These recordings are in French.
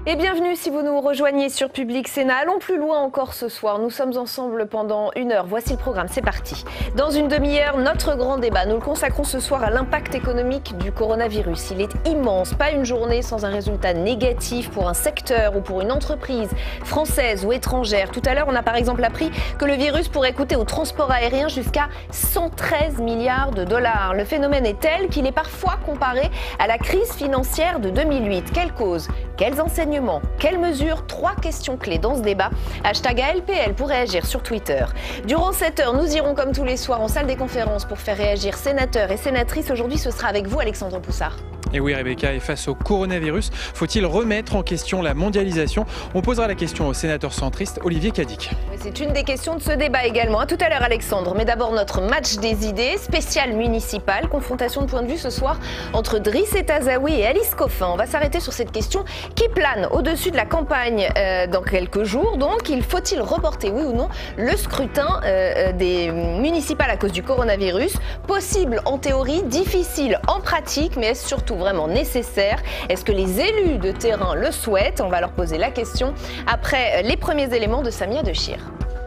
Et bienvenue si vous nous rejoignez sur Public Sénat. Allons plus loin encore ce soir. Nous sommes ensemble pendant 1 heure. Voici le programme, c'est parti. Dans une demi-heure, notre grand débat. Nous le consacrons ce soir à l'impact économique du coronavirus. Il est immense. Pas une journée sans un résultat négatif pour un secteur ou pour une entreprise française ou étrangère. Tout à l'heure, on a par exemple appris que le virus pourrait coûter au transport aérien jusqu'à 113 milliards de dollars. Le phénomène est tel qu'il est parfois comparé à la crise financière de 2008. Quelle cause ? Quels enseignements ? Quelles mesures? 3 questions clés dans ce débat. #ALPL pour réagir sur Twitter. Durant cette heure, nous irons comme tous les soirs en salle des conférences pour faire réagir sénateurs et sénatrices. Aujourd'hui, ce sera avec vous, Alexandre Poussard. Et oui, Rebecca, et face au coronavirus, faut-il remettre en question la mondialisation? On posera la question au sénateur centriste Olivier Cadic. C'est une des questions de ce débat également. À tout à l'heure, Alexandre. Mais d'abord, notre match des idées, spécial municipal. Confrontation de points de vue ce soir entre Driss Etazaoui et Alice Coffin. On va s'arrêter sur cette question qui plane au-dessus de la campagne dans quelques jours. Donc, faut-il reporter, oui ou non, le scrutin des municipales à cause du coronavirus? Possible en théorie, difficile en pratique, mais est-ce surtout vraiment nécessaire? Est-ce que les élus de terrain le souhaitent? On va leur poser la question après les premiers éléments de Samia Dechir.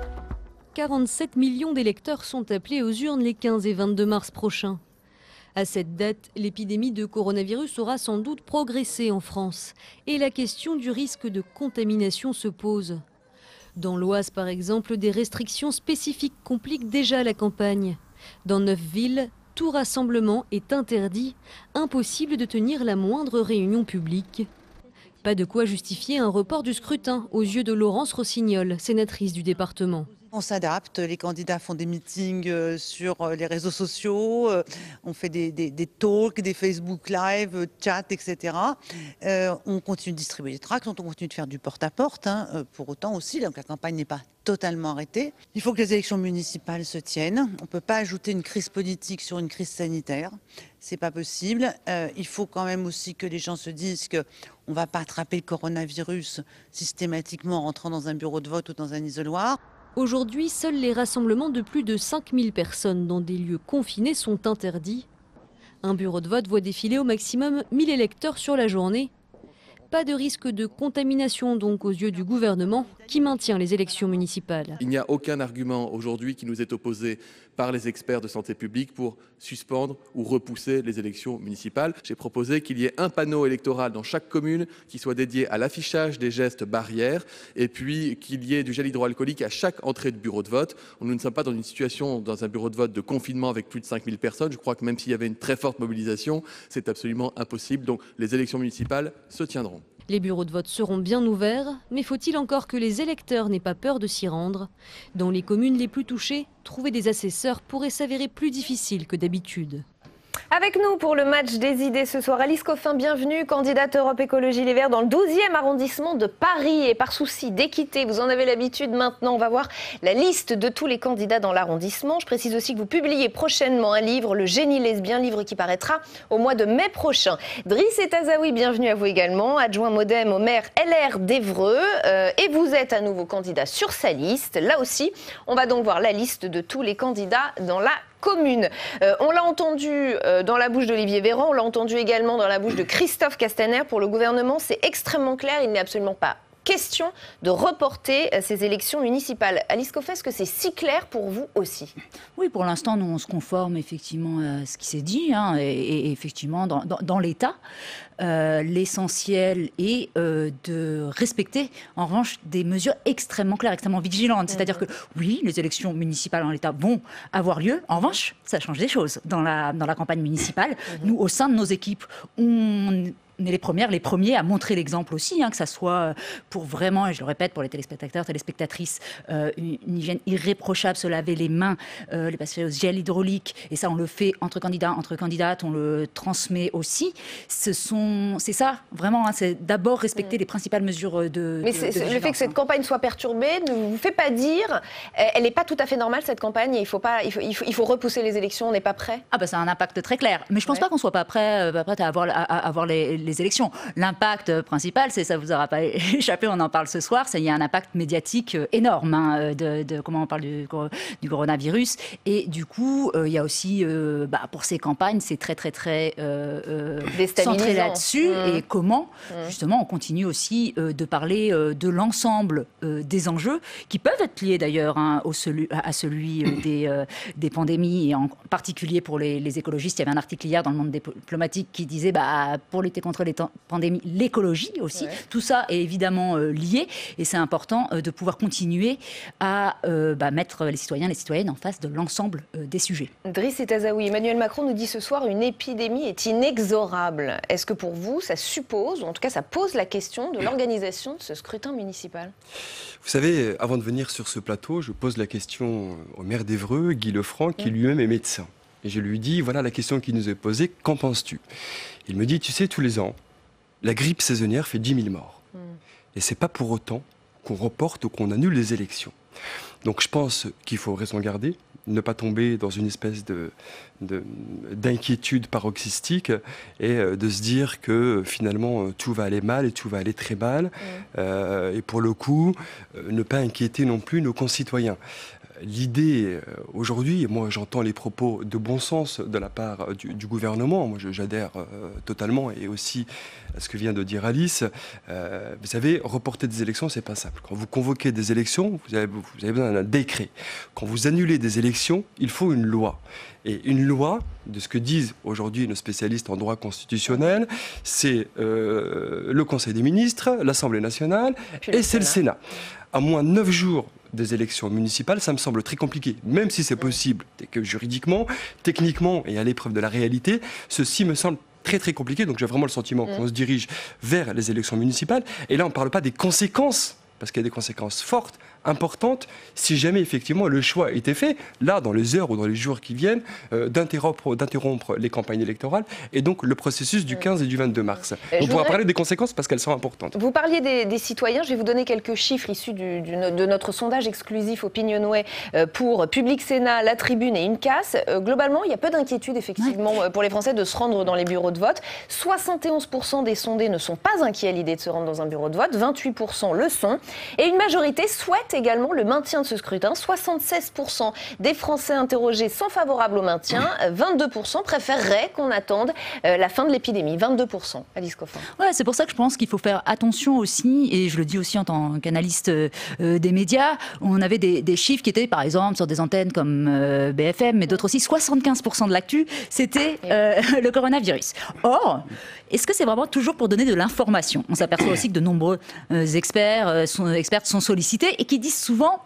47 millions d'électeurs sont appelés aux urnes les 15 et 22 mars prochains. À cette date, l'épidémie de coronavirus aura sans doute progressé en France et la question du risque de contamination se pose. Dans l'Oise, par exemple, des restrictions spécifiques compliquent déjà la campagne. Dans 9 villes, tout rassemblement est interdit, impossible de tenir la moindre réunion publique. Pas de quoi justifier un report du scrutin aux yeux de Laurence Rossignol, sénatrice du département. On s'adapte, les candidats font des meetings sur les réseaux sociaux, on fait des talks, des Facebook Live, chat, etc. On continue de distribuer des tracts, on continue de faire du porte-à-porte, pour autant aussi, donc la campagne n'est pas totalement arrêtée. Il faut que les élections municipales se tiennent. On ne peut pas ajouter une crise politique sur une crise sanitaire. C'est pas possible. Il faut quand même aussi que les gens se disent qu'on ne va pas attraper le coronavirus systématiquement en rentrant dans un bureau de vote ou dans un isoloir. Aujourd'hui, seuls les rassemblements de plus de 5000 personnes dans des lieux confinés sont interdits. Un bureau de vote voit défiler au maximum 1000 électeurs sur la journée. Pas de risque de contamination donc aux yeux du gouvernement qui maintient les élections municipales. Il n'y a aucun argument aujourd'hui qui nous est opposé par les experts de santé publique pour suspendre ou repousser les élections municipales. J'ai proposé qu'il y ait un panneau électoral dans chaque commune qui soit dédié à l'affichage des gestes barrières et puis qu'il y ait du gel hydroalcoolique à chaque entrée de bureau de vote. Nous ne sommes pas dans une situation, dans un bureau de vote de confinement avec plus de 5000 personnes. Je crois que même s'il y avait une très forte mobilisation, c'est absolument impossible. Donc les élections municipales se tiendront. Les bureaux de vote seront bien ouverts, mais faut-il encore que les électeurs n'aient pas peur de s'y rendre? Dans les communes les plus touchées, trouver des assesseurs pourrait s'avérer plus difficile que d'habitude. Avec nous pour le match des idées ce soir, Alice Coffin, bienvenue, candidate Europe Écologie Les Verts dans le 12e arrondissement de Paris. Et par souci d'équité, vous en avez l'habitude maintenant, on va voir la liste de tous les candidats dans l'arrondissement. Je précise aussi que vous publiez prochainement un livre, Le Génie lesbien, livre qui paraîtra au mois de mai prochain. Driss Etazaoui, bienvenue à vous également, adjoint Modem au maire LR d'Évreux. Et vous êtes à nouveau candidat sur sa liste. Là aussi, on va donc voir la liste de tous les candidats dans la commune. On l'a entendu dans la bouche d'Olivier Véran, on l'a entendu également dans la bouche de Christophe Castaner. Pour le gouvernement, c'est extrêmement clair, il n'est absolument pas question de reporter ces élections municipales. Alice Coffin, est-ce que c'est si clair pour vous aussi? Oui, pour l'instant, nous, on se conforme effectivement à ce qui s'est dit, et effectivement, dans l'État, l'essentiel est de respecter, en revanche, des mesures extrêmement claires, extrêmement vigilantes. C'est-à-dire que, oui, les élections municipales en l'État vont avoir lieu. En revanche, ça change des choses dans la campagne municipale. Nous, au sein de nos équipes, on est les premiers à montrer l'exemple aussi, que ça soit pour vraiment, et je le répète, pour les téléspectateurs, téléspectatrices, une hygiène irréprochable, se laver les mains, les passer au gel hydraulique, et ça on le fait entre candidats, entre candidates, on le transmet aussi. C'est ça, vraiment, c'est d'abord respecter les principales mesures de Mais le fait que cette campagne soit perturbée ne vous fait pas dire, elle n'est pas tout à fait normale cette campagne, et il faut repousser les élections, on n'est pas prêt? Ah bah ça a un impact très clair, mais je pense pas qu'on soit pas prêt à avoir les élections. L'impact principal, ça vous aura pas échappé, on en parle ce soir, il y a un impact médiatique énorme comment on parle du coronavirus. Et du coup, il y a aussi, pour ces campagnes, c'est très centré là-dessus. Et comment, justement, on continue aussi de parler de l'ensemble des enjeux qui peuvent être liés d'ailleurs à celui des pandémies, et en particulier pour les écologistes. Il y avait un article hier dans le Monde diplomatique qui disait pour lutter contre les pandémies, l'écologie aussi. Ouais. Tout ça est évidemment lié, et c'est important de pouvoir continuer à mettre les citoyens et les citoyennes en face de l'ensemble des sujets. Driss Etazaoui, Emmanuel Macron nous dit ce soir une épidémie est inexorable. Est-ce que pour vous, ça suppose, ou en tout cas ça pose la question de l'organisation de ce scrutin municipal? Vous savez, avant de venir sur ce plateau, je pose la question au maire d'Évreux, Guy Lefranc, qui lui-même est médecin. Et je lui dis, voilà la question qui nous est posée, qu'en penses-tu? Il me dit, tu sais, tous les ans, la grippe saisonnière fait 10 000 morts. Et c'est pas pour autant qu'on reporte ou qu'on annule les élections. Donc je pense qu'il faut raison garder, ne pas tomber dans une espèce d'inquiétude paroxystique et de se dire que finalement tout va aller mal et tout va aller très mal. Et pour le coup, ne pas inquiéter non plus nos concitoyens. L'idée aujourd'hui, moi j'entends les propos de bon sens de la part du gouvernement, moi j'adhère totalement, et aussi à ce que vient de dire Alice. Vous savez, reporter des élections, c'est pas simple. Quand vous convoquez des élections, vous avez besoin d'un décret. Quand vous annulez des élections, il faut une loi. Et une loi, de ce que disent aujourd'hui nos spécialistes en droit constitutionnel, c'est le Conseil des ministres, l'Assemblée nationale et c'est le Sénat. À moins de 9 jours des élections municipales, ça me semble très compliqué, même si c'est possible, que juridiquement, techniquement et à l'épreuve de la réalité, ceci me semble très compliqué. Donc j'ai vraiment le sentiment qu'on se dirige vers les élections municipales. Et là, on ne parle pas des conséquences, parce qu'il y a des conséquences fortes, importante si jamais effectivement le choix était fait, là dans les heures ou dans les jours qui viennent, d'interrompre les campagnes électorales et donc le processus du 15 et du 22 mars. On pourra parler des conséquences parce qu'elles sont importantes. Vous parliez des citoyens, je vais vous donner quelques chiffres issus de notre sondage exclusif Opinionway pour Public Sénat, La Tribune et Une Casse. Globalement, il y a peu d'inquiétude effectivement pour les Français de se rendre dans les bureaux de vote. 71% des sondés ne sont pas inquiets à l'idée de se rendre dans un bureau de vote, 28% le sont, et une majorité souhaite également le maintien de ce scrutin. 76% des Français interrogés sont favorables au maintien, 22% préféreraient qu'on attende la fin de l'épidémie, 22%. Alice Coffin. Ouais, c'est pour ça que je pense qu'il faut faire attention aussi, et je le dis aussi en tant qu'analyste des médias. On avait des chiffres qui étaient par exemple sur des antennes comme BFM, mais d'autres aussi, 75% de l'actu, c'était le coronavirus. Or, est-ce que c'est vraiment toujours pour donner de l'information? On s'aperçoit aussi que de nombreux experts sont sollicités et qui disent souvent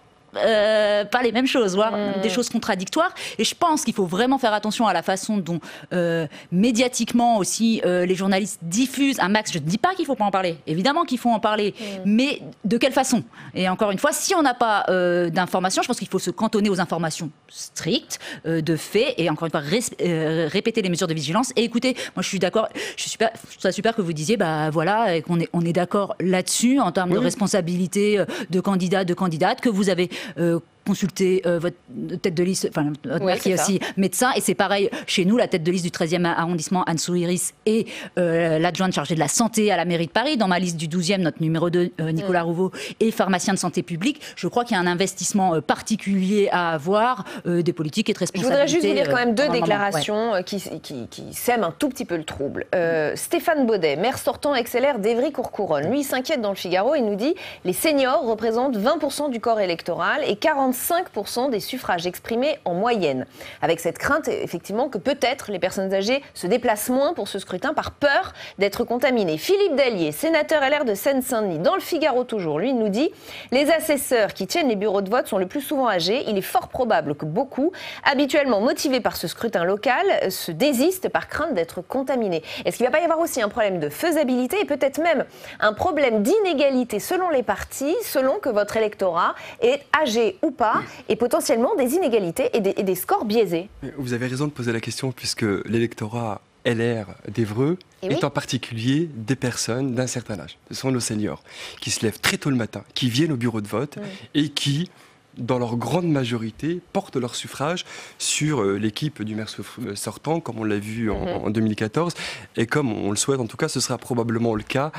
pas les mêmes choses, voire des choses contradictoires. Et je pense qu'il faut vraiment faire attention à la façon dont médiatiquement aussi les journalistes diffusent un max. Je ne dis pas qu'il ne faut pas en parler, évidemment qu'il faut en parler, mais de quelle façon? Et encore une fois, si on n'a pas d'informations, je pense qu'il faut se cantonner aux informations strictes, de faits, et encore une fois répéter les mesures de vigilance. Et écoutez, moi je suis d'accord, je trouve ça super que vous disiez, voilà, qu'on on est d'accord là-dessus en termes de responsabilité de candidats, de candidates, que vous avez consulter votre tête de liste, enfin votre mère qui est aussi médecin, et c'est pareil chez nous, la tête de liste du 13e arrondissement, Anne Souiris, et l'adjointe chargée de la santé à la mairie de Paris. Dans ma liste du 12e, notre numéro 2, Nicolas Rouveau, est pharmacien de santé publique. Je crois qu'il y a un investissement particulier à avoir des politiques et de responsabilité. Je voudrais juste vous lire quand même deux déclarations qui sèment un tout petit peu le trouble. Stéphane Baudet, maire sortant ex-LR d'Évry-Courcouronnes, lui il s'inquiète dans le Figaro, il nous dit « Les seniors représentent 20% du corps électoral et 45% des suffrages exprimés en moyenne. » Avec cette crainte, effectivement, que peut-être les personnes âgées se déplacent moins pour ce scrutin par peur d'être contaminées. Philippe Dallier, sénateur LR de Seine-Saint-Denis, dans le Figaro toujours, lui, il nous dit « Les assesseurs qui tiennent les bureaux de vote sont le plus souvent âgés. Il est fort probable que beaucoup, habituellement motivés par ce scrutin local, se désistent par crainte d'être contaminés. » Est-ce qu'il ne va pas y avoir aussi un problème de faisabilité et peut-être même un problème d'inégalité selon les partis, selon que votre électorat est âgé ou pas, et potentiellement des inégalités et des scores biaisés? Vous avez raison de poser la question, puisque l'électorat LR d'Évreux est en particulier des personnes d'un certain âge. Ce sont nos seniors qui se lèvent très tôt le matin, qui viennent au bureau de vote et qui dans leur grande majorité, portent leur suffrage sur l'équipe du maire sortant, comme on l'a vu en 2014, et comme on le souhaite, en tout cas, ce sera probablement le cas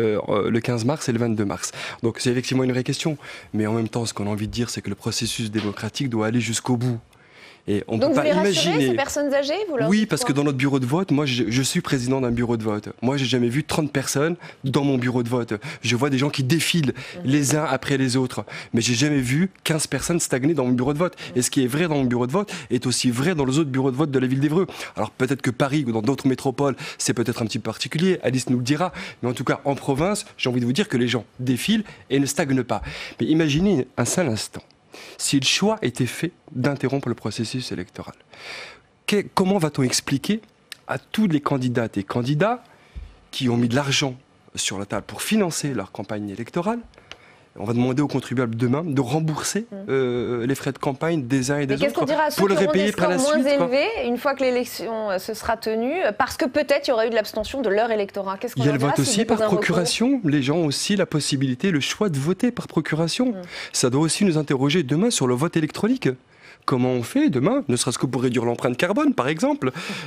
le 15 mars et le 22 mars. Donc c'est effectivement une vraie question, mais en même temps, ce qu'on a envie de dire, c'est que le processus démocratique doit aller jusqu'au bout. Et on donc peut vous pas les rassurez, imaginer... ces personnes âgées Oui, parce que dans notre bureau de vote, moi je suis président d'un bureau de vote. Moi j'ai jamais vu 30 personnes dans mon bureau de vote. Je vois des gens qui défilent les uns après les autres. Mais j'ai jamais vu 15 personnes stagner dans mon bureau de vote. Et ce qui est vrai dans mon bureau de vote est aussi vrai dans les autres bureaux de vote de la ville d'Évreux. Alors peut-être que Paris ou dans d'autres métropoles, c'est peut-être un petit peu particulier. Alice nous le dira. Mais en tout cas, en province, j'ai envie de vous dire que les gens défilent et ne stagnent pas. Mais imaginez un seul instant. Si le choix était fait d'interrompre le processus électoral, comment va-t-on expliquer à tous les candidates et candidats qui ont mis de l'argent sur la table pour financer leur campagne électorale? On va demander aux contribuables demain de rembourser les frais de campagne des uns et des autres. Qu'est-ce qu'on dira à ceux pour le qui auront des repayer par la scores moins suite, élevés une fois que l'élection se sera tenue, parce que peut-être il y aura eu de l'abstention de leur électorat? Qu'est-ce qu'on Il y a leur le dira vote s'ils aussi par déposent un recours? procuration. Les gens ont aussi la possibilité, le choix de voter par procuration. Ça doit aussi nous interroger demain sur le vote électronique. Comment on fait demain, ne serait-ce que pour réduire l'empreinte carbone, par exemple,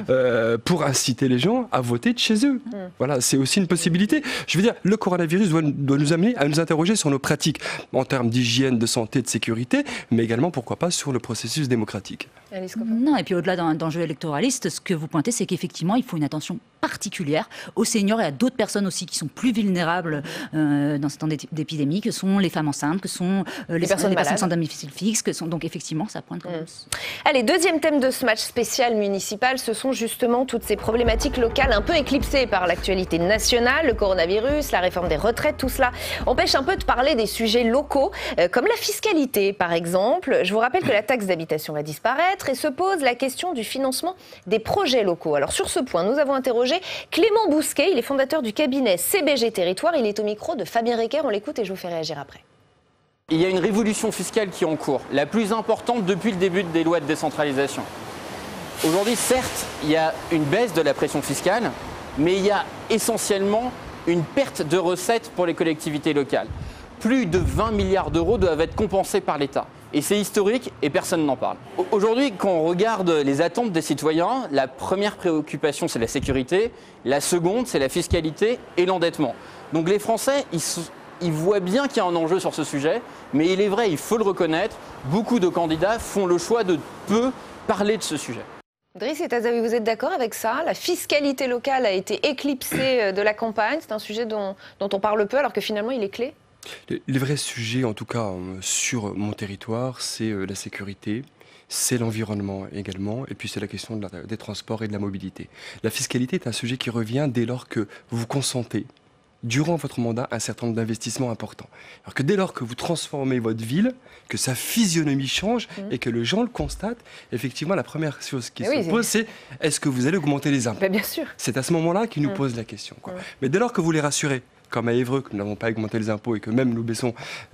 pour inciter les gens à voter de chez eux. Voilà, c'est aussi une possibilité. Je veux dire, le coronavirus doit nous amener à nous interroger sur nos pratiques en termes d'hygiène, de santé, de sécurité, mais également, pourquoi pas, sur le processus démocratique. Non, et puis au-delà d'enjeux électoralistes, ce que vous pointez, c'est qu'effectivement, il faut une attention particulière aux seniors et à d'autres personnes aussi qui sont plus vulnérables dans ce temps d'épidémie, que sont les femmes enceintes, que sont les personnes sans domicile fixe, que sont donc effectivement, ça pointe. Allez, deuxième thème de ce match spécial municipal, ce sont justement toutes ces problématiques locales un peu éclipsées par l'actualité nationale, le coronavirus, la réforme des retraites, tout cela empêche un peu de parler des sujets locaux, comme la fiscalité par exemple. Je vous rappelle que la taxe d'habitation va disparaître et se pose la question du financement des projets locaux. Alors sur ce point, nous avons interrogé Clément Bousquet, il est fondateur du cabinet CBG Territoire, il est au micro de Fabien Recker, on l'écoute et je vous fais réagir après. Il y a une révolution fiscale qui est en cours, la plus importante depuis le début des lois de décentralisation. Aujourd'hui, certes, il y a une baisse de la pression fiscale, mais il y a essentiellement une perte de recettes pour les collectivités locales. Plus de 20 milliards d'euros doivent être compensés par l'État. Et c'est historique et personne n'en parle. Aujourd'hui, quand on regarde les attentes des citoyens, la première préoccupation, c'est la sécurité. La seconde, c'est la fiscalité et l'endettement. Donc les Français, ils voient bien qu'il y a un enjeu sur ce sujet, mais il est vrai, il faut le reconnaître, beaucoup de candidats font le choix de peu parler de ce sujet. Driss et Tazaoui, vous êtes d'accord avec ça? La fiscalité locale a été éclipsée de la campagne, c'est un sujet dont on parle peu alors que finalement il est clé? Les vrais sujets, en tout cas sur mon territoire, c'est la sécurité, c'est l'environnement également, et puis c'est la question des transports et de la mobilité. La fiscalité est un sujet qui revient dès lors que vous consentez durant votre mandat un certain nombre d'investissements importants. Alors que dès lors que vous transformez votre ville, que sa physionomie change et que les gens le constatent, effectivement, la première chose qui se pose, c'est est-ce que vous allez augmenter les impôts? Bien sûr. C'est à ce moment-là qu'ils nous posent la question. Mais dès lors que vous les rassurez, comme à Évreux, que nous n'avons pas augmenté les impôts et que même nous baissons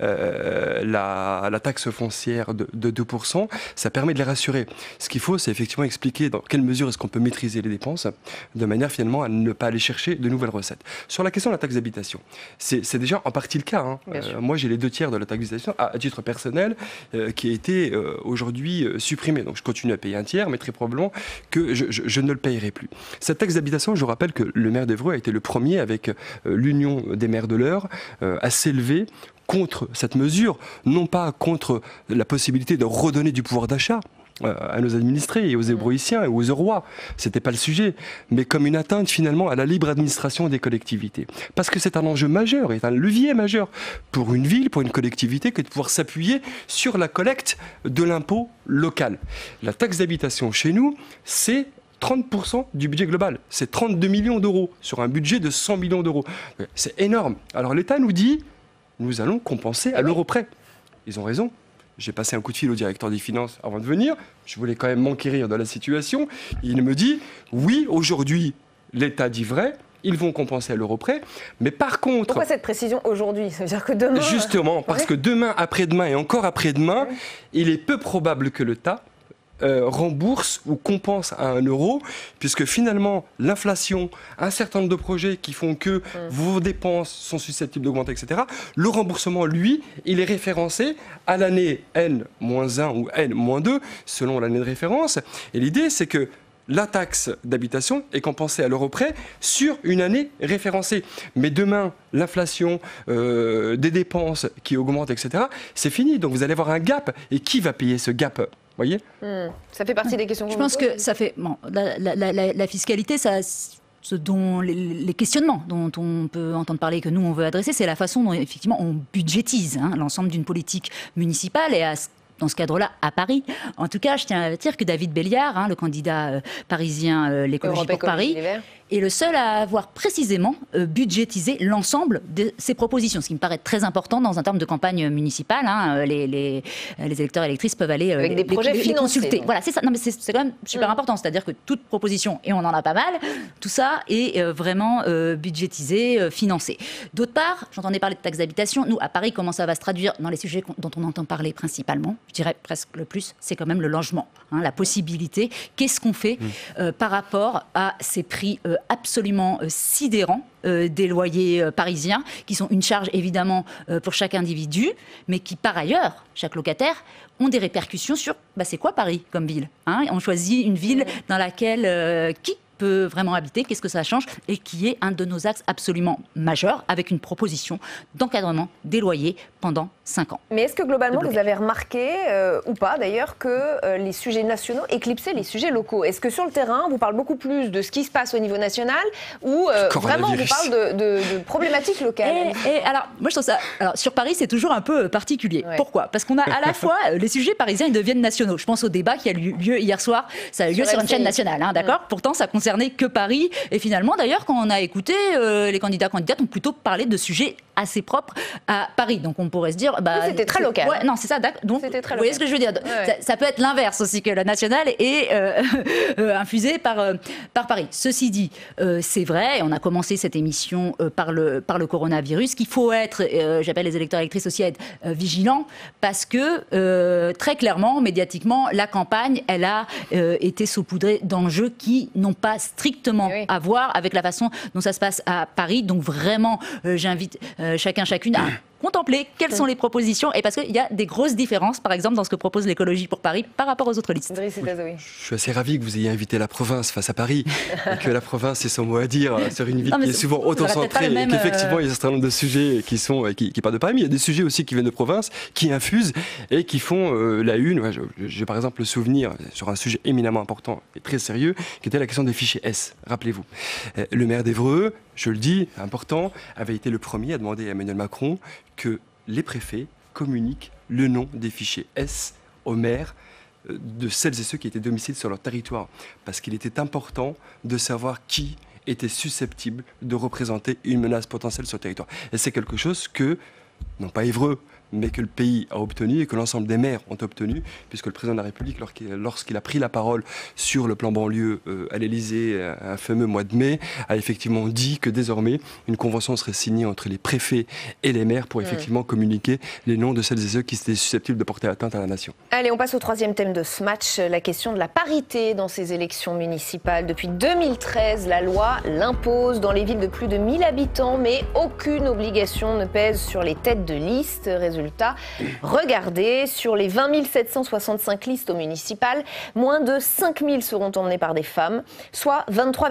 la taxe foncière de 2%, ça permet de les rassurer. Ce qu'il faut, c'est effectivement expliquer dans quelle mesure est-ce qu'on peut maîtriser les dépenses, de manière finalement à ne pas aller chercher de nouvelles recettes. Sur la question de la taxe d'habitation, c'est déjà en partie le cas. Moi, j'ai les 2/3 de la taxe d'habitation à titre personnel qui a été aujourd'hui supprimée. Donc je continue à payer un tiers, mais très probablement que je ne le payerai plus. Cette taxe d'habitation, je vous rappelle que le maire d'Évreux a été le premier avec l'Union des maires de l'Eure à s'élever contre cette mesure, non pas contre la possibilité de redonner du pouvoir d'achat à nos administrés et aux Évroïciens et aux Eurois, c'était pas le sujet, mais comme une atteinte finalement à la libre administration des collectivités. Parce que c'est un enjeu majeur, est un levier majeur pour une ville, pour une collectivité, que de pouvoir s'appuyer sur la collecte de l'impôt local. La taxe d'habitation chez nous, c'est 30% du budget global, c'est 32 millions d'euros sur un budget de 100 millions d'euros. C'est énorme. Alors l'État nous dit, nous allons compenser à l'euro près. Ils ont raison. J'ai passé un coup de fil au directeur des finances avant de venir. Je voulais quand même m'enquérir de la situation. Il me dit, oui, aujourd'hui, l'État dit vrai. Ils vont compenser à l'euro près. Mais par contre... Pourquoi cette précision aujourd'hui? Ça veut dire que demain... Justement, parce que demain, après-demain et encore après-demain, il est peu probable que l'État rembourse ou compense à 1 euro, puisque finalement, l'inflation, un certain nombre de projets qui font que vos dépenses sont susceptibles d'augmenter, etc., le remboursement, lui, il est référencé à l'année N-1 ou N-2, selon l'année de référence. Et l'idée, c'est que la taxe d'habitation est compensée à l'euro près sur une année référencée. Mais demain, l'inflation, des dépenses qui augmentent, etc., c'est fini. Donc vous allez avoir un gap. Et qui va payer ce gap ? Voyez ? Ça fait partie des questions. Je pense que ça fait... Bon, la fiscalité, ça... les questionnements dont on peut entendre parler, que nous on veut adresser, c'est la façon dont effectivement on budgétise l'ensemble d'une politique municipale. Et dans ce cadre-là, à Paris, en tout cas, je tiens à dire que David Belliard, le candidat parisien l'écologie pour Paris, est le seul à avoir précisément budgétisé l'ensemble de ses propositions, ce qui me paraît très important dans un terme de campagne municipale. Les électeurs et électrices peuvent aller avec des projets les consulter. Donc. Voilà, c'est ça. Non, mais c'est quand même super important, c'est-à-dire que toute proposition, et on en a pas mal, tout ça est vraiment budgétisé, financé. D'autre part, j'entendais parler de taxe d'habitation. Nous, à Paris, comment ça va se traduire dans les sujets dont on entend parler principalement, je dirais presque le plus, c'est quand même le logement, la possibilité. Qu'est-ce qu'on fait par rapport à ces prix absolument sidérants des loyers parisiens, qui sont une charge évidemment pour chaque individu, mais qui par ailleurs, chaque locataire, ont des répercussions sur c'est quoi Paris comme ville, On choisit une ville dans laquelle qui peut vraiment habiter, qu'est-ce que ça change, et qui est un de nos axes absolument majeurs, avec une proposition d'encadrement des loyers pendant 5 ans. Mais est-ce que globalement, vous avez remarqué, ou pas d'ailleurs, que les sujets nationaux éclicsaient les sujets locaux? Est-ce que sur le terrain, on vous parle beaucoup plus de ce qui se passe au niveau national, ou vraiment on vous parle de problématiques locales? Alors, moi je trouve ça... Alors, sur Paris, c'est toujours un peu particulier. Ouais. Pourquoi? Parce qu'on a à la fois les sujets parisiens, ils deviennent nationaux. Je pense au débat qui a eu lieu hier soir, ça a eu lieu sur une chaîne nationale, d'accord? Pourtant, ça concernait que Paris. Et finalement, d'ailleurs, quand on a écouté, les candidates ont plutôt parlé de sujets assez propres à Paris. Donc on pourrait se dire... c'était très local. Ouais, non, c'est ça. Donc, vous voyez ce que je veux dire? Ça peut être l'inverse aussi, que la nationale est infusée par Paris. Ceci dit, c'est vrai, on a commencé cette émission par le coronavirus, qu'il faut être, j'appelle les électeurs et électrices aussi à être vigilants, parce que très clairement, médiatiquement, la campagne, elle a été saupoudrée d'enjeux qui n'ont pas strictement à voir avec la façon dont ça se passe à Paris. Donc vraiment, j'invite chacune à contempler quelles sont les propositions, et parce qu'il y a des grosses différences, par exemple, dans ce que propose l'écologie pour Paris par rapport aux autres listes. Je suis assez ravi que vous ayez invité la province face à Paris, et que la province ait son mot à dire sur une ville qui est souvent auto-centrée, et qu'effectivement il y a un certain nombre de sujets qui partent de Paris, mais il y a des sujets aussi qui viennent de province, qui infusent et qui font la une. J'ai par exemple le souvenir sur un sujet éminemment important et très sérieux, qui était la question des fichiers S. Rappelez-vous, le maire d'Évreux, je le dis, important, avait été le premier à demander à Emmanuel Macron que les préfets communiquent le nom des fichiers S aux maires de celles et ceux qui étaient domiciliés sur leur territoire. Parce qu'il était important de savoir qui était susceptible de représenter une menace potentielle sur le territoire. Et c'est quelque chose que, non pas Évreux, mais que le pays a obtenu et que l'ensemble des maires ont obtenu, puisque le président de la République, lorsqu'il a pris la parole sur le plan banlieue à l'Élysée, un fameux mois de mai, a effectivement dit que désormais, une convention serait signée entre les préfets et les maires pour effectivement communiquer les noms de celles et ceux qui étaient susceptibles de porter atteinte à la nation. Allez, on passe au troisième thème de ce match, la question de la parité dans ces élections municipales. Depuis 2013, la loi l'impose dans les villes de plus de 1000 habitants, mais aucune obligation ne pèse sur les têtes de liste. Résultat, regardez, sur les 20 765 listes au municipal, moins de 5 000 seront emmenées par des femmes, soit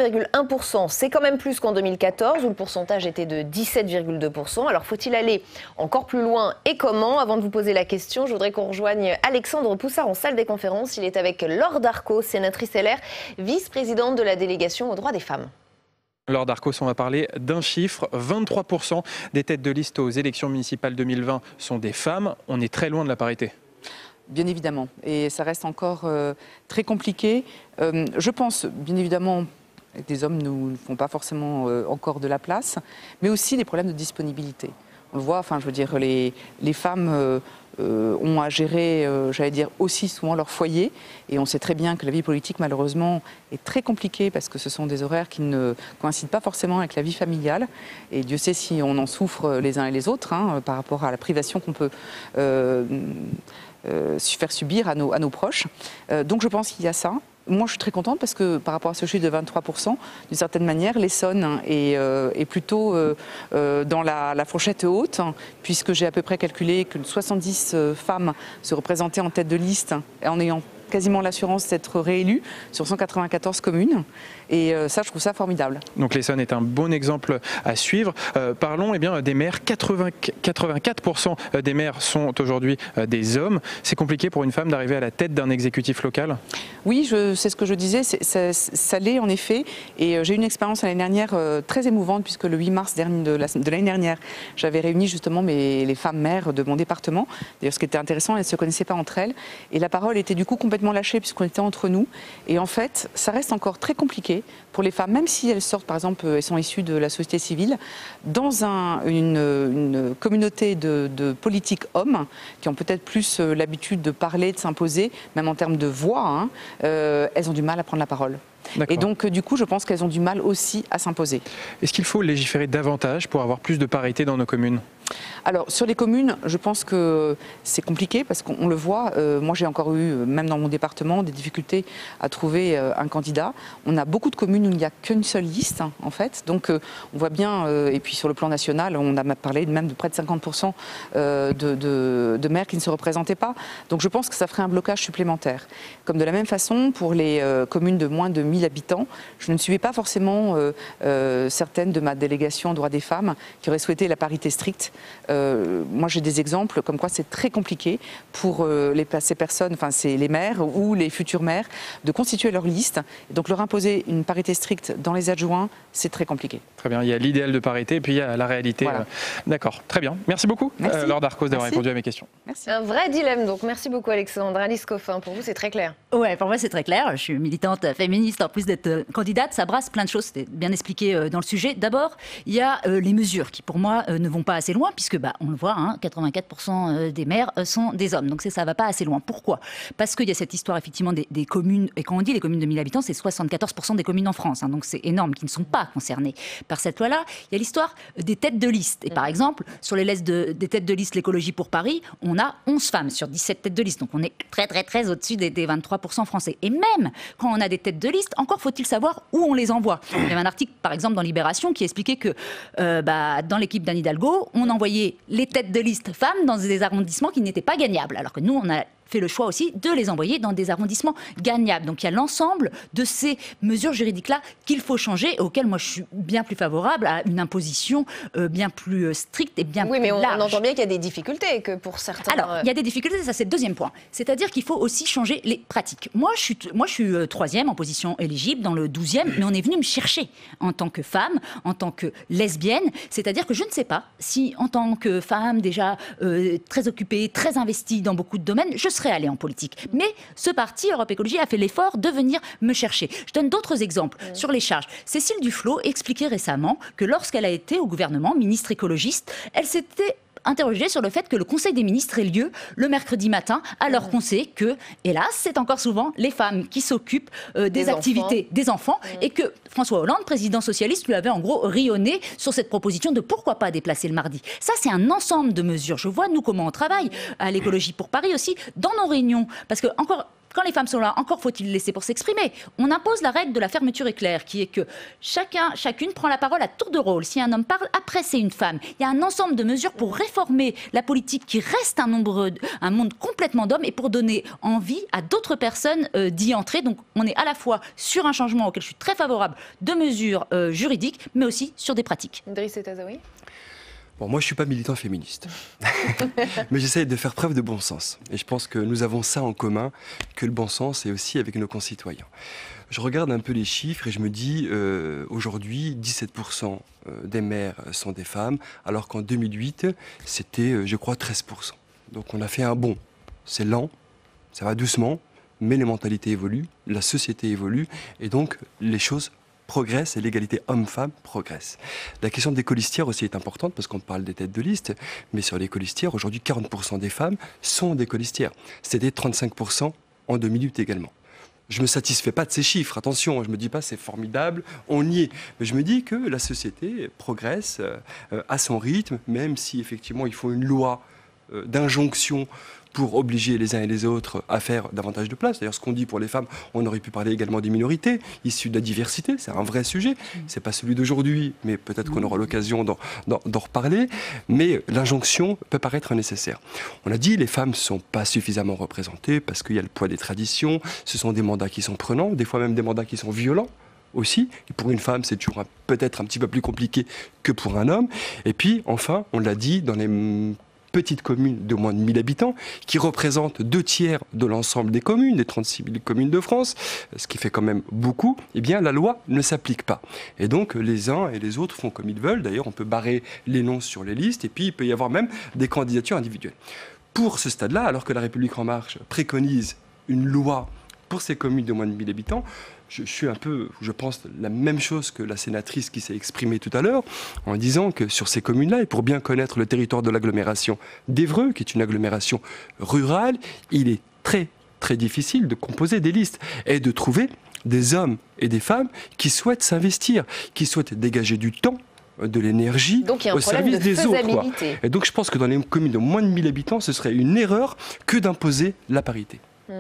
23,1%. C'est quand même plus qu'en 2014, où le pourcentage était de 17,2%. Alors faut-il aller encore plus loin, et comment? Avant de vous poser la question, je voudrais qu'on rejoigne Alexandre Poussard en salle des conférences. Il est avec Laure Darcos, sénatrice LR, vice-présidente de la délégation aux droits des femmes. Laure Darcos, on va parler d'un chiffre. 23% des têtes de liste aux élections municipales 2020 sont des femmes. On est très loin de la parité. Bien évidemment. Et ça reste encore très compliqué. Je pense, bien évidemment, que des hommes ne font pas forcément encore de la place, mais aussi des problèmes de disponibilité. On le voit, enfin, je veux dire, les femmes ont à gérer, j'allais dire, aussi souvent leur foyer. Et on sait très bien que la vie politique, malheureusement, est très compliquée parce que ce sont des horaires qui ne coïncident pas forcément avec la vie familiale. Et Dieu sait si on en souffre les uns et les autres par rapport à la privation qu'on peut faire subir à nos proches. Donc je pense qu'il y a ça. Moi, je suis très contente parce que par rapport à ce chiffre de 23%, d'une certaine manière, l'Essonne est plutôt dans la fourchette haute, puisque j'ai à peu près calculé que 70 femmes se représentaient en tête de liste en ayant quasiment l'assurance d'être réélue sur 194 communes. Et ça, je trouve ça formidable. Donc l'Essonne est un bon exemple à suivre. Parlons des maires. 84% des maires sont aujourd'hui des hommes. C'est compliqué pour une femme d'arriver à la tête d'un exécutif local? Oui, c'est ce que je disais. Ça l'est en effet. Et j'ai eu une expérience l'année dernière très émouvante, puisque le 8 mars de l'année dernière, j'avais réuni justement les femmes maires de mon département. D'ailleurs, ce qui était intéressant, elles ne se connaissaient pas entre elles. Et la parole était du coup complètement lâchée, puisqu'on était entre nous. Et en fait, ça reste encore très compliqué pour les femmes, même si elles sortent, par exemple, elles sont issues de la société civile, dans une communauté de politiques hommes, qui ont peut-être plus l'habitude de parler, de s'imposer, même en termes de voix, elles ont du mal à prendre la parole. Et donc, du coup, je pense qu'elles ont du mal aussi à s'imposer. Est-ce qu'il faut légiférer davantage pour avoir plus de parité dans nos communes? Alors, sur les communes, je pense que c'est compliqué parce qu'on le voit. Moi, j'ai encore eu, même dans mon département, des difficultés à trouver un candidat. On a beaucoup de communes où il n'y a qu'une seule liste, en fait. Donc, on voit bien, et puis sur le plan national, on a parlé même de près de 50% de maires qui ne se représentaient pas. Donc, je pense que ça ferait un blocage supplémentaire. Comme de la même façon, pour les communes de moins de 1000 habitants, je ne suivais pas forcément certaines de ma délégation droits des femmes qui auraient souhaité la parité stricte. Moi, j'ai des exemples comme quoi c'est très compliqué pour ces personnes, enfin c'est les maires ou les futurs maires, de constituer leur liste. Et donc leur imposer une parité stricte dans les adjoints, c'est très compliqué. Très bien, il y a l'idéal de parité et puis il y a la réalité. Voilà. D'accord, très bien. Merci beaucoup, Laure Darcos, d'avoir répondu à mes questions. Merci. Un vrai dilemme, donc merci beaucoup Alexandre. Alice Coffin, pour vous c'est très clair. Ouais, pour moi c'est très clair. Je suis militante féministe, en plus d'être candidate, ça brasse plein de choses, c'était bien expliqué dans le sujet. D'abord, il y a les mesures qui pour moi ne vont pas assez loin, puisque on le voit, 84% des maires sont des hommes, donc ça va pas assez loin. Pourquoi? Parce qu'il y a cette histoire effectivement des communes, et quand on dit les communes de 1000 habitants, c'est 74% des communes en France, donc c'est énorme, qui ne sont pas concernées par cette loi-là. Il y a l'histoire des têtes de liste, et par exemple, sur les listes des têtes de liste L'écologie pour Paris, on a 11 femmes sur 17 têtes de liste, donc on est très au-dessus des 23% français. Et même quand on a des têtes de liste, encore faut-il savoir où on les envoie. Il y avait un article, par exemple, dans Libération qui expliquait que dans l'équipe d'Anne Hidalgo, on envoyait les têtes de liste femmes dans des arrondissements qui n'étaient pas gagnables. Alors que nous, on a fait le choix aussi de les envoyer dans des arrondissements gagnables. Donc il y a l'ensemble de ces mesures juridiques-là qu'il faut changer, et auxquelles moi je suis bien plus favorable à une imposition bien plus stricte et bien plus large. Oui, mais on entend bien qu'il y a des difficultés, que pour certains... Alors, il y a des difficultés, ça c'est le deuxième point. C'est-à-dire qu'il faut aussi changer les pratiques. Moi, je suis troisième en position éligible dans le 12e, mais on est venu me chercher en tant que femme, en tant que lesbienne. C'est-à-dire que je ne sais pas si, en tant que femme déjà très occupée, très investie dans beaucoup de domaines, je serais allée en politique. Mais ce parti, Europe Écologie, a fait l'effort de venir me chercher. Je donne d'autres exemples sur les charges. Cécile Duflot expliquait récemment que lorsqu'elle a été au gouvernement, ministre écologiste, elle s'était interrogée sur le fait que le Conseil des ministres ait lieu le mercredi matin, alors qu'on sait que, hélas, c'est encore souvent les femmes qui s'occupent des activités des enfants, et que François Hollande, président socialiste, lui avait en gros rayonné sur cette proposition de pourquoi pas déplacer le mardi. Ça, c'est un ensemble de mesures. Je vois, nous, comment on travaille à l'Écologie pour Paris aussi, dans nos réunions, parce que, encore... Quand les femmes sont là, encore faut-il les laisser pour s'exprimer. On impose la règle de la fermeture éclair, qui est que chacune prend la parole à tour de rôle. Si un homme parle, après c'est une femme. Il y a un ensemble de mesures pour réformer la politique qui reste un monde complètement d'hommes, et pour donner envie à d'autres personnes d'y entrer. Donc on est à la fois sur un changement auquel je suis très favorable, de mesures juridiques, mais aussi sur des pratiques. Idriss Etazaoui. Bon, moi, je ne suis pas militant féministe, mais j'essaie de faire preuve de bon sens. Et je pense que nous avons ça en commun, que le bon sens est aussi avec nos concitoyens. Je regarde un peu les chiffres et je me dis, aujourd'hui, 17% des maires sont des femmes, alors qu'en 2008, c'était, je crois, 13%. Donc on a fait un bond. C'est lent, ça va doucement, mais les mentalités évoluent, la société évolue, et donc les choses progresse et l'égalité homme-femme progresse. La question des colistières aussi est importante parce qu'on parle des têtes de liste, mais sur les colistières, aujourd'hui 40% des femmes sont des colistières. C'était 35% en 2008 également. Je ne me satisfais pas de ces chiffres, attention, je ne me dis pas c'est formidable, on y est. Mais je me dis que la société progresse à son rythme, même si effectivement il faut une loi d'injonction pour obliger les uns et les autres à faire davantage de place. D'ailleurs, ce qu'on dit pour les femmes, on aurait pu parler également des minorités issues de la diversité. C'est un vrai sujet. C'est pas celui d'aujourd'hui, mais peut-être qu'on aura l'occasion d'en reparler. Mais l'injonction peut paraître nécessaire. On a dit, les femmes ne sont pas suffisamment représentées parce qu'il y a le poids des traditions. Ce sont des mandats qui sont prenants, des fois même des mandats qui sont violents aussi. Et pour une femme, c'est toujours peut-être un petit peu plus compliqué que pour un homme. Et puis, enfin, on l'a dit, dans les petites communes de moins de 1000 habitants, qui représentent 2/3 de l'ensemble des communes, des 36 000 communes de France, ce qui fait quand même beaucoup, eh bien la loi ne s'applique pas. Et donc les uns et les autres font comme ils veulent. D'ailleurs, on peut barrer les noms sur les listes, et puis il peut y avoir même des candidatures individuelles. Pour ce stade-là, alors que la République En Marche préconise une loi pour ces communes de moins de 1000 habitants, je suis un peu, je pense, la même chose que la sénatrice qui s'est exprimée tout à l'heure, en disant que sur ces communes-là, et pour bien connaître le territoire de l'agglomération d'Évreux, qui est une agglomération rurale, il est très, très difficile de composer des listes et de trouver des hommes et des femmes qui souhaitent s'investir, qui souhaitent dégager du temps, de l'énergie au service des autres. Et donc je pense que dans les communes de moins de 1000 habitants, ce serait une erreur que d'imposer la parité.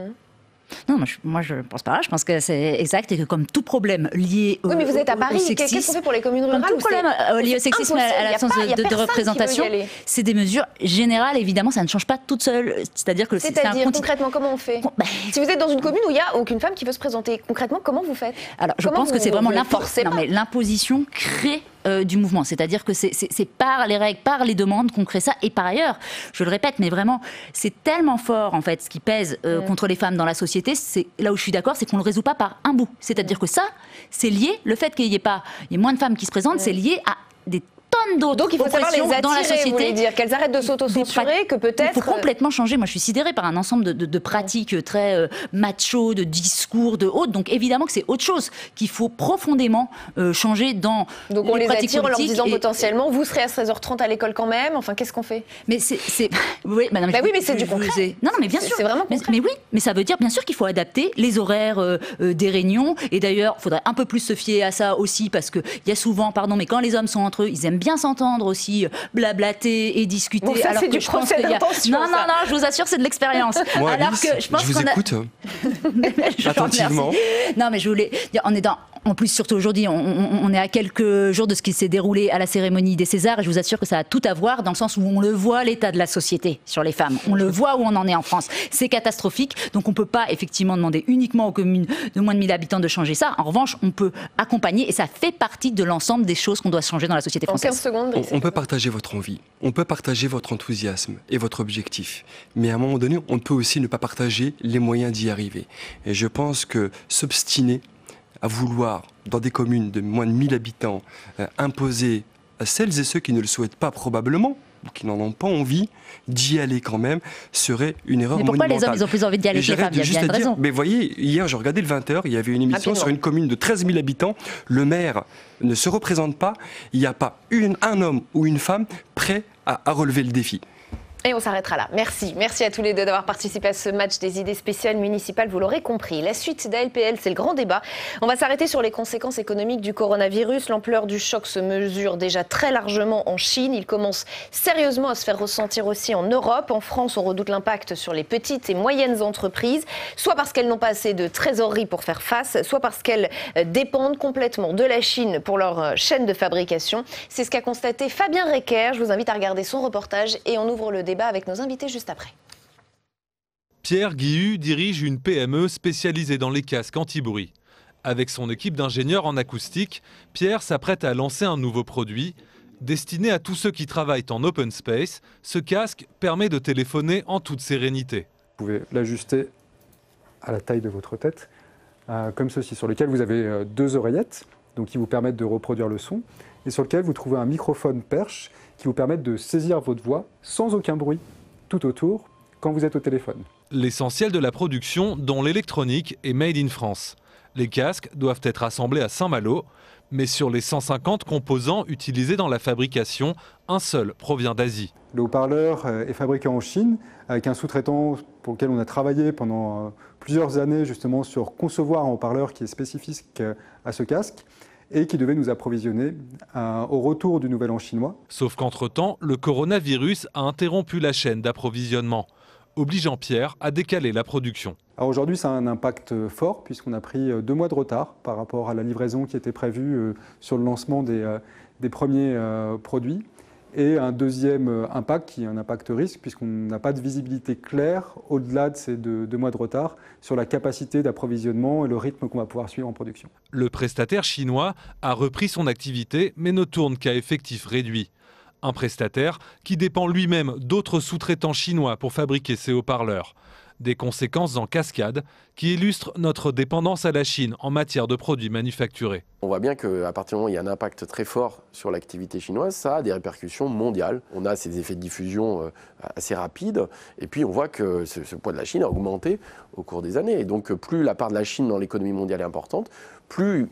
Non, moi je pense pas. Je pense que c'est exact et que comme tout problème lié au sexisme... Oui, mais vous êtes à Paris, qu'est-ce qu'on fait pour les communes rurales? Comme tout problème lié au sexisme et à l'absence de représentation, c'est des mesures générales. Évidemment, ça ne change pas toute seule. C'est-à-dire que concrètement, comment on fait? Si vous êtes dans une commune où il n'y a aucune femme qui veut se présenter, concrètement, comment vous faites? Alors, je pense que c'est vraiment l'imposition crée du mouvement. C'est-à-dire que c'est par les règles, par les demandes qu'on crée ça. Et par ailleurs, je le répète, mais vraiment, c'est tellement fort, en fait, ce qui pèse contre les femmes dans la société. C'est là où je suis d'accord, c'est qu'on ne le résout pas par un bout. C'est-à-dire que ça, c'est lié, le fait qu'il y ait moins de femmes qui se présentent, c'est lié à des tonnes d'autres. Donc il faut savoir les attirer, dans la société. Vous voulez dire qu'elles arrêtent de s'auto-censurer, que peut-être... Il faut complètement changer. Moi, je suis sidérée par un ensemble de pratiques très macho, de discours, de autres. Donc évidemment que c'est autre chose qu'il faut profondément changer dans donc on les attire en leur disant potentiellement, vous serez à 13h30 à l'école quand même. Enfin, qu'est-ce qu'on fait? Mais c'est... Oui, madame, oui, mais c'est du concret. Non, mais bien sûr. C'est vraiment concret. Mais oui, mais ça veut dire bien sûr qu'il faut adapter les horaires des réunions. Et d'ailleurs, il faudrait un peu plus se fier à ça aussi parce qu'il y a souvent, mais quand les hommes sont entre eux, ils aiment bien s'entendre aussi, blablater et discuter. Bon, ça, alors que je pense qu'il y a... Non, je vous assure, c'est de l'expérience. Moi, Alice, je vous écoute. Attentivement. Non, mais je voulais dire, en plus, surtout aujourd'hui, on est à quelques jours de ce qui s'est déroulé à la cérémonie des Césars, et je vous assure que ça a tout à voir dans le sens où on le voit, l'état de la société sur les femmes. On le voit où on en est en France. C'est catastrophique, donc on ne peut pas effectivement demander uniquement aux communes de moins de 1000 habitants de changer ça. En revanche, on peut accompagner, et ça fait partie de l'ensemble des choses qu'on doit changer dans la société française. En 15 secondes, on peut partager votre envie, on peut partager votre enthousiasme et votre objectif, mais à un moment donné, on peut aussi ne pas partager les moyens d'y arriver. Et je pense que s'obstiner à vouloir, dans des communes de moins de 1000 habitants, imposer à celles et ceux qui ne le souhaitent pas probablement, ou qui n'en ont pas envie, d'y aller quand même, serait une erreur monumentale. Mais pourquoi les hommes, ils ont plus envie d'y aller que les femmes? Il y a bien une raison. Mais voyez, hier, je regardais le 20h, il y avait une émission sur une commune de 13 000 habitants. Le maire ne se représente pas. Il n'y a pas un homme ou une femme prêt à relever le défi. Et on s'arrêtera là. Merci. Merci à tous les deux d'avoir participé à ce match des idées spéciales municipales. Vous l'aurez compris. La suite d'ALPL, c'est le grand débat. On va s'arrêter sur les conséquences économiques du coronavirus. L'ampleur du choc se mesure déjà très largement en Chine. Il commence sérieusement à se faire ressentir aussi en Europe. En France, on redoute l'impact sur les petites et moyennes entreprises, soit parce qu'elles n'ont pas assez de trésorerie pour faire face, soit parce qu'elles dépendent complètement de la Chine pour leur chaîne de fabrication. C'est ce qu'a constaté Fabien Recker. Je vous invite à regarder son reportage et on ouvre le débat avec nos invités juste après. Pierre Guihu dirige une PME spécialisée dans les casques anti-bruit. Avec son équipe d'ingénieurs en acoustique, Pierre s'apprête à lancer un nouveau produit. Destiné à tous ceux qui travaillent en open space, ce casque permet de téléphoner en toute sérénité. Vous pouvez l'ajuster à la taille de votre tête, comme ceci, sur lequel vous avez 2 oreillettes, donc qui vous permettent de reproduire le son, et sur lequel vous trouvez un microphone perche qui vous permettent de saisir votre voix sans aucun bruit tout autour quand vous êtes au téléphone. L'essentiel de la production, dont l'électronique, est made in France. Les casques doivent être assemblés à Saint-Malo, mais sur les 150 composants utilisés dans la fabrication, un seul provient d'Asie. Le haut-parleur est fabriqué en Chine avec un sous-traitant pour lequel on a travaillé pendant plusieurs années justement sur concevoir un haut-parleur qui est spécifique à ce casque et qui devait nous approvisionner au retour du Nouvel An chinois. Sauf qu'entre-temps, le coronavirus a interrompu la chaîne d'approvisionnement. obligeant Pierre à décaler la production. Alors aujourd'hui, ça a un impact fort puisqu'on a pris 2 mois de retard par rapport à la livraison qui était prévue sur le lancement des premiers produits. Et un deuxième impact qui est un impact risque puisqu'on n'a pas de visibilité claire au-delà de ces 2 mois de retard sur la capacité d'approvisionnement et le rythme qu'on va pouvoir suivre en production. Le prestataire chinois a repris son activité mais ne tourne qu'à effectif réduit. Un prestataire qui dépend lui-même d'autres sous-traitants chinois pour fabriquer ses haut-parleurs. Des conséquences en cascade qui illustrent notre dépendance à la Chine en matière de produits manufacturés. On voit bien qu'à partir du moment où il y a un impact très fort sur l'activité chinoise, ça a des répercussions mondiales. On a ces effets de diffusion assez rapides et puis on voit que ce poids de la Chine a augmenté au cours des années. Et donc plus la part de la Chine dans l'économie mondiale est importante, plus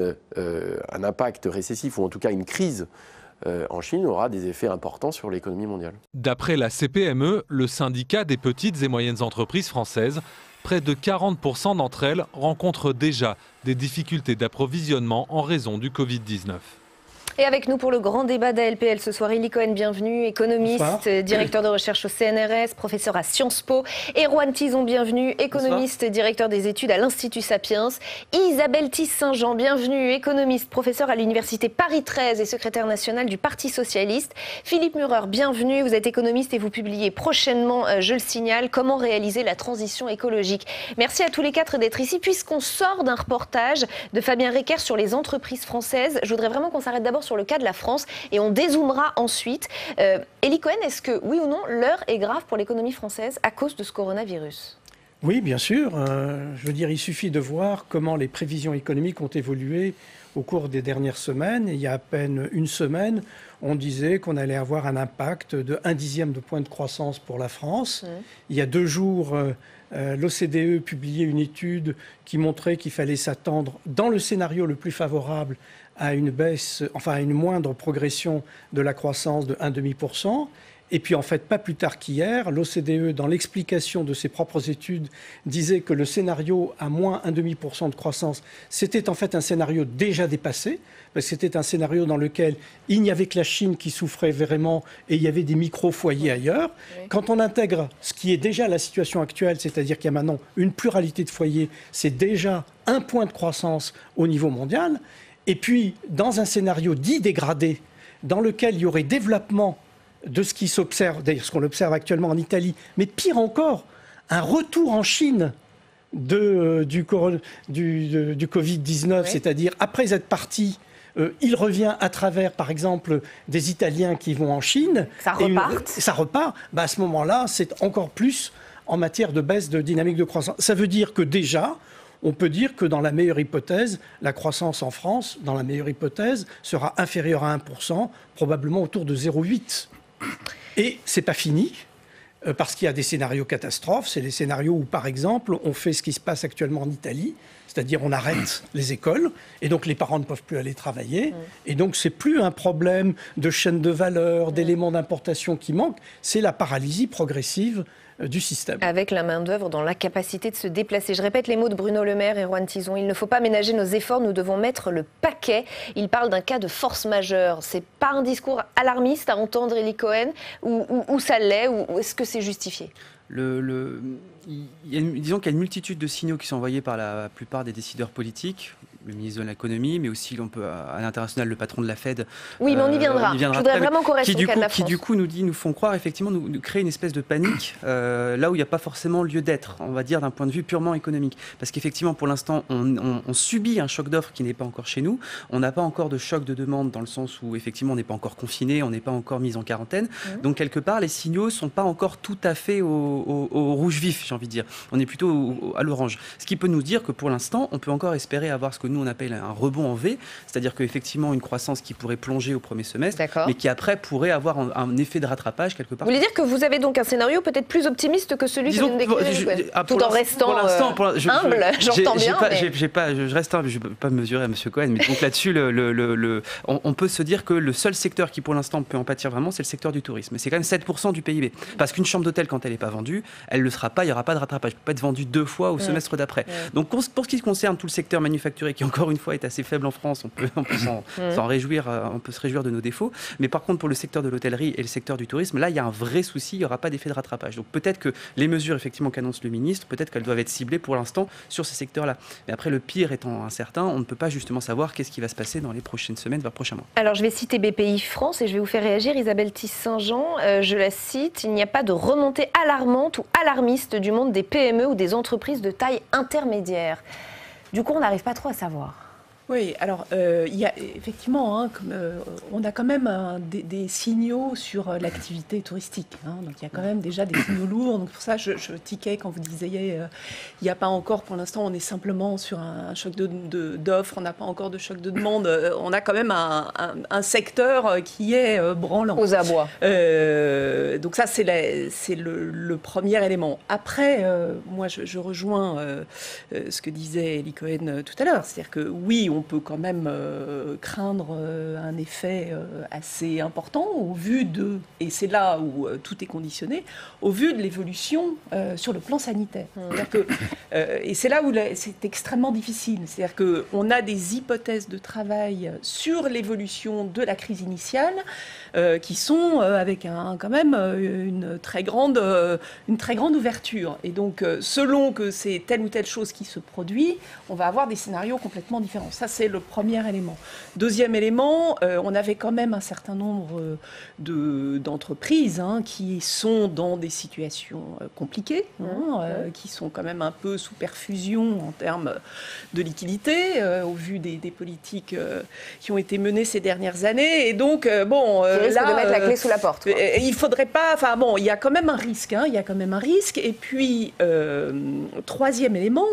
un impact récessif ou en tout cas une crise en Chine aura des effets importants sur l'économie mondiale. D'après la CPME, le syndicat des petites et moyennes entreprises françaises, près de 40% d'entre elles rencontrent déjà des difficultés d'approvisionnement en raison du Covid-19. Et avec nous pour le grand débat d'ALPL ce soir, Élie Cohen, bienvenue, économiste, bonsoir. Directeur de recherche au CNRS, professeur à Sciences Po. Erwan Tison, bienvenue, économiste, bonsoir. Directeur des études à l'Institut Sapiens. Isabelle Tisse-Saint-Jean, bienvenue, économiste, professeur à l'Université Paris 13 et secrétaire nationale du Parti Socialiste. Philippe Murer, bienvenue, vous êtes économiste et vous publiez prochainement, je le signale, Comment réaliser la transition écologique. Merci à tous les 4 d'être ici. Puisqu'on sort d'un reportage de Fabien Recker sur les entreprises françaises, je voudrais vraiment qu'on s'arrête d'abord sur le cas de la France et on dézoomera ensuite. Élie Cohen, est-ce que, oui ou non, l'heure est grave pour l'économie française à cause de ce coronavirus ? Oui, bien sûr. Je veux dire, il suffit de voir comment les prévisions économiques ont évolué au cours des dernières semaines. Il y a à peine une semaine, on disait qu'on allait avoir un impact de 1/10 de point de croissance pour la France. Il y a 2 jours, l'OCDE publiait une étude qui montrait qu'il fallait s'attendre, dans le scénario le plus favorable, à une baisse, enfin à une moindre progression de la croissance de 1,5%. Et puis en fait, pas plus tard qu'hier, l'OCDE, dans l'explication de ses propres études, disait que le scénario à moins 1,5% de croissance, c'était en fait un scénario déjà dépassé, parce que c'était un scénario dans lequel il n'y avait que la Chine qui souffrait vraiment et il y avait des micro-foyers ailleurs. Oui. Quand on intègre ce qui est déjà la situation actuelle, c'est-à-dire qu'il y a maintenant une pluralité de foyers, c'est déjà 1 point de croissance au niveau mondial. Et puis, dans un scénario dit dégradé, dans lequel il y aurait développement de ce qui s'observe, d'ailleurs ce qu'on observe actuellement en Italie, mais pire encore, un retour en Chine du Covid-19, oui. C'est-à-dire après être parti, il revient à travers, par exemple, des Italiens qui vont en Chine. Ça repart. Ça repart. À ce moment-là, c'est encore plus en matière de baisse de dynamique de croissance. Ça veut dire que déjà, on peut dire que dans la meilleure hypothèse, la croissance en France, dans la meilleure hypothèse, sera inférieure à 1%, probablement autour de 0,8%. Et ce n'est pas fini, parce qu'il y a des scénarios catastrophes. C'est les scénarios où, par exemple, on fait ce qui se passe actuellement en Italie, c'est-à-dire on arrête les écoles, et donc les parents ne peuvent plus aller travailler. Et donc ce n'est plus un problème de chaîne de valeur, d'éléments d'importation qui manquent, c'est la paralysie progressive du système. Avec la main-d'œuvre dans l'incapacité de se déplacer. Je répète les mots de Bruno Le Maire et Erwan Tison. Il ne faut pas ménager nos efforts, nous devons mettre le paquet. Il parle d'un cas de force majeure. C'est pas un discours alarmiste à entendre, Élie Cohen, ou ça l'est, ou est-ce que c'est justifié ? Disons qu'il y a une multitude de signaux qui sont envoyés par la plupart des décideurs politiques, le ministre de l'économie, mais aussi on peut, à l'international, le patron de la Fed. Oui, mais on y viendra. Je voudrais vraiment qu'on reste sur le cas de la France. Qui du coup nous font croire, effectivement, nous créer une espèce de panique là où il n'y a pas forcément lieu d'être, on va dire d'un point de vue purement économique. Parce qu'effectivement, pour l'instant, on subit un choc d'offres qui n'est pas encore chez nous. On n'a pas encore de choc de demande dans le sens où effectivement on n'est pas encore confiné, on n'est pas encore mis en quarantaine. Donc quelque part, les signaux ne sont pas encore tout à fait au rouge vif, j'ai envie de dire. On est plutôt à l'orange. Ce qui peut nous dire que pour l'instant, on peut encore espérer avoir ce que nous on appelle un rebond en V, c'est-à-dire qu'effectivement une croissance qui pourrait plonger au premier semestre, mais qui après pourrait avoir un effet de rattrapage quelque part. Vous voulez dire que vous avez donc un scénario peut-être plus optimiste que celui que vous décrivez, tout en restant humble, j'entends bien. Je reste humble, je ne peux pas me mesurer à M. Cohen, mais donc là-dessus, on peut se dire que le seul secteur qui pour l'instant peut en pâtir vraiment, c'est le secteur du tourisme. C'est quand même 7% du PIB. Parce qu'une chambre d'hôtel, quand elle n'est pas vendue, elle ne le sera pas, il n'y aura pas de rattrapage. Elle ne peut pas être vendue 2 fois au semestre d'après. Donc pour ce qui concerne tout le secteur manufacturier, qui qui encore une fois est assez faible en France. On peut s'en réjouir, on peut se réjouir de nos défauts. Mais par contre, pour le secteur de l'hôtellerie et le secteur du tourisme, là, il y a un vrai souci, il n'y aura pas d'effet de rattrapage. Donc peut-être que les mesures effectivement qu'annonce le ministre, peut-être qu'elles doivent être ciblées pour l'instant sur ces secteurs-là. Mais après, le pire étant incertain, on ne peut pas justement savoir qu'est-ce qui va se passer dans les prochaines semaines, voire prochains mois. Alors je vais citer BPI France et je vais vous faire réagir. Isabelle Tisse-Saint-Jean, je la cite, il n'y a pas de remontée alarmante ou alarmiste du monde des PME ou des entreprises de taille intermédiaire. Du coup, on n'arrive pas trop à savoir. Oui, alors il y a effectivement, on a quand même des signaux sur l'activité touristique. Donc il y a quand même déjà des signaux lourds. Donc pour ça, je tiquais quand vous disiez il n'y a pas encore, pour l'instant, on est simplement sur un choc d'offres, on n'a pas encore de choc de demande. On a quand même un secteur qui est branlant. Aux abois. Donc ça, c'est le premier élément. Après, moi, je rejoins ce que disait Elie Cohen tout à l'heure. C'est-à-dire que oui, on peut quand même craindre un effet assez important au vu de, et c'est là où tout est conditionné, au vu de l'évolution sur le plan sanitaire. C'est-à-dire que, et c'est là où c'est extrêmement difficile. C'est-à-dire qu'on a des hypothèses de travail sur l'évolution de la crise initiale qui sont avec quand même une très grande ouverture. Et donc, selon que c'est telle ou telle chose qui se produit, on va avoir des scénarios complètement différents. Ça, c'est le premier élément. Deuxième élément, on avait quand même un certain nombre d'entreprises qui sont dans des situations compliquées, qui sont quand même un peu sous perfusion en termes de liquidité, au vu des politiques qui ont été menées ces dernières années. Et donc, bon... là, de mettre la clé sous la porte. Il faudrait pas... Enfin bon, il y a quand même un risque. Il y a quand même un risque. Et puis, troisième élément,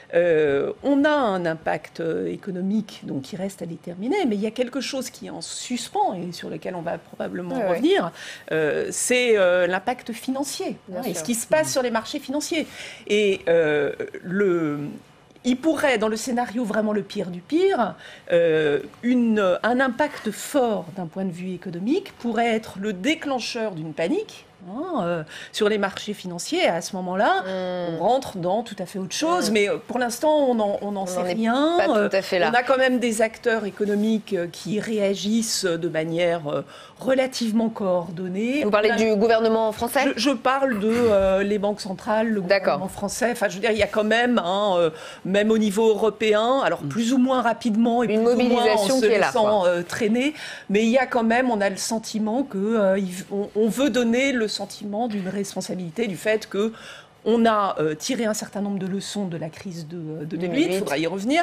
on a un impact économique donc, qui reste à déterminer, mais il y a quelque chose qui est en suspens et sur lequel on va probablement revenir, c'est l'impact financier et ce qui se passe sur les marchés financiers. Et il pourrait, dans le scénario vraiment le pire du pire, un impact fort d'un point de vue économique pourrait être le déclencheur d'une panique sur les marchés financiers. Et à ce moment-là, on rentre dans tout à fait autre chose. Mais pour l'instant, on n'en sait rien. Pas tout à fait là. On a quand même des acteurs économiques qui réagissent de manière relativement coordonnée. Vous parlez du gouvernement français ? Je parle de les banques centrales, le gouvernement français. Enfin, je veux dire, il y a quand même, même au niveau européen, alors plus ou moins rapidement et une plus mobilisation ou moins en se laissant traîner, mais il y a quand même, on a le sentiment que on veut donner le sentiment d'une responsabilité du fait que on a tiré un certain nombre de leçons de la crise de 2008, il faudra y revenir,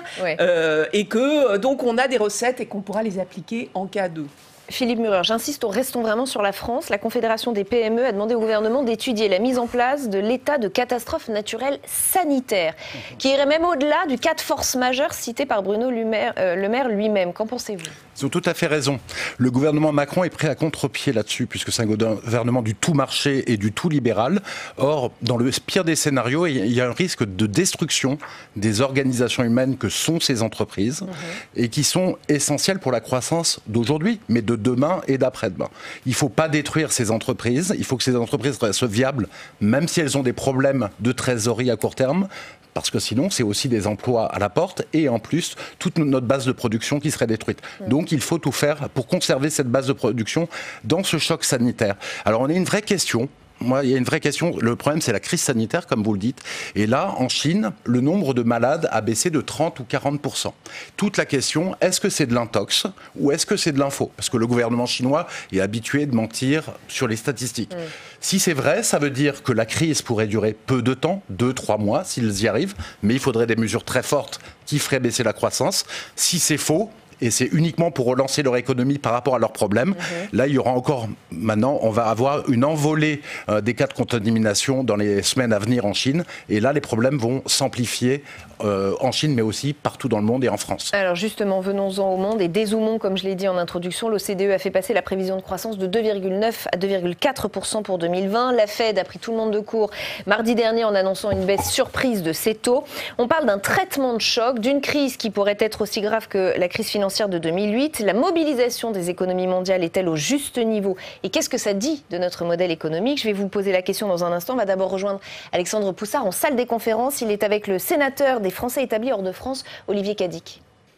et que donc on a des recettes et qu'on pourra les appliquer en cas de... Philippe Murer, j'insiste, restons vraiment sur la France. La Confédération des PME a demandé au gouvernement d'étudier la mise en place de l'état de catastrophe naturelle sanitaire, qui irait même au-delà du cas de force majeure cité par Bruno Le Maire lui-même. Qu'en pensez-vous ? Ils ont tout à fait raison. Le gouvernement Macron est prêt à contre-pied là-dessus, puisque c'est un gouvernement du tout marché et du tout libéral. Or, dans le pire des scénarios, il y a un risque de destruction des organisations humaines que sont ces entreprises et qui sont essentielles pour la croissance d'aujourd'hui, mais de demain et d'après-demain. Il ne faut pas détruire ces entreprises. Il faut que ces entreprises restent viables, même si elles ont des problèmes de trésorerie à court terme. Parce que sinon, c'est aussi des emplois à la porte et en plus, toute notre base de production qui serait détruite. Donc, il faut tout faire pour conserver cette base de production dans ce choc sanitaire. Alors, on a une vraie question. Moi, il y a une vraie question. Le problème, c'est la crise sanitaire, comme vous le dites. Et là, en Chine, le nombre de malades a baissé de 30 ou 40%. Toute la question, est-ce que c'est de l'intox ou est-ce que c'est de l'info ? Parce que le gouvernement chinois est habitué de mentir sur les statistiques. Si c'est vrai, ça veut dire que la crise pourrait durer peu de temps, 2-3 mois, s'ils y arrivent, mais il faudrait des mesures très fortes qui feraient baisser la croissance. Si c'est faux, et c'est uniquement pour relancer leur économie par rapport à leurs problèmes. Là, il y aura encore, maintenant, on va avoir une envolée des cas de contamination dans les semaines à venir en Chine. Et là, les problèmes vont s'amplifier en Chine, mais aussi partout dans le monde et en France. Alors justement, venons-en au monde et dézoomons, comme je l'ai dit en introduction. L'OCDE a fait passer la prévision de croissance de 2,9 à 2,4% pour 2020. La Fed a pris tout le monde de court mardi dernier en annonçant une baisse surprise de ses taux. On parle d'un traitement de choc, d'une crise qui pourrait être aussi grave que la crise financière de 2008. La mobilisation des économies mondiales est-elle au juste niveau ? Et qu'est-ce que ça dit de notre modèle économique ? Je vais vous poser la question dans un instant. On va d'abord rejoindre Alexandre Poussard en salle des conférences. Il est avec le sénateur des Français établis hors de France, Olivier Cadic.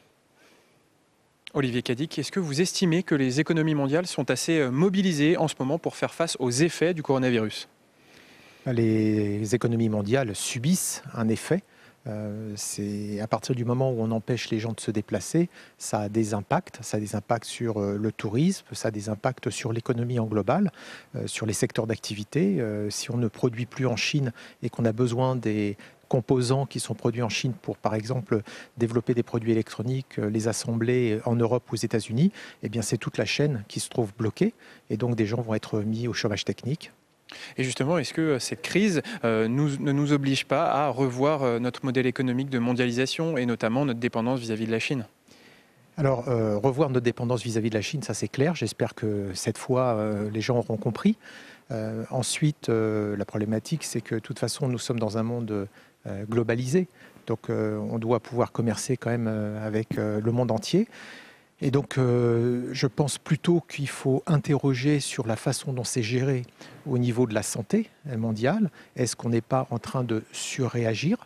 Olivier Cadic, est-ce que vous estimez que les économies mondiales sont assez mobilisées en ce moment pour faire face aux effets du coronavirus ? Les économies mondiales subissent un effet. C'est à partir du moment où on empêche les gens de se déplacer, ça a des impacts. Ça a des impacts sur le tourisme, ça a des impacts sur l'économie en global, sur les secteurs d'activité. Si on ne produit plus en Chine et qu'on a besoin des composants qui sont produits en Chine pour, par exemple, développer des produits électroniques, les assembler en Europe ou aux États-Unis, eh bien c'est toute la chaîne qui se trouve bloquée et donc des gens vont être mis au chômage technique. Et justement, est-ce que cette crise ne nous oblige pas à revoir notre modèle économique de mondialisation et notamment notre dépendance vis-à-vis de la Chine ? Alors, revoir notre dépendance vis-à-vis de la Chine, ça c'est clair. J'espère que cette fois, les gens auront compris. Ensuite, la problématique, c'est que de toute façon, nous sommes dans un monde globalisé. Donc, on doit pouvoir commercer quand même avec le monde entier. Et donc, je pense plutôt qu'il faut interroger sur la façon dont c'est géré au niveau de la santé mondiale. Est-ce qu'on n'est pas en train de surréagir ?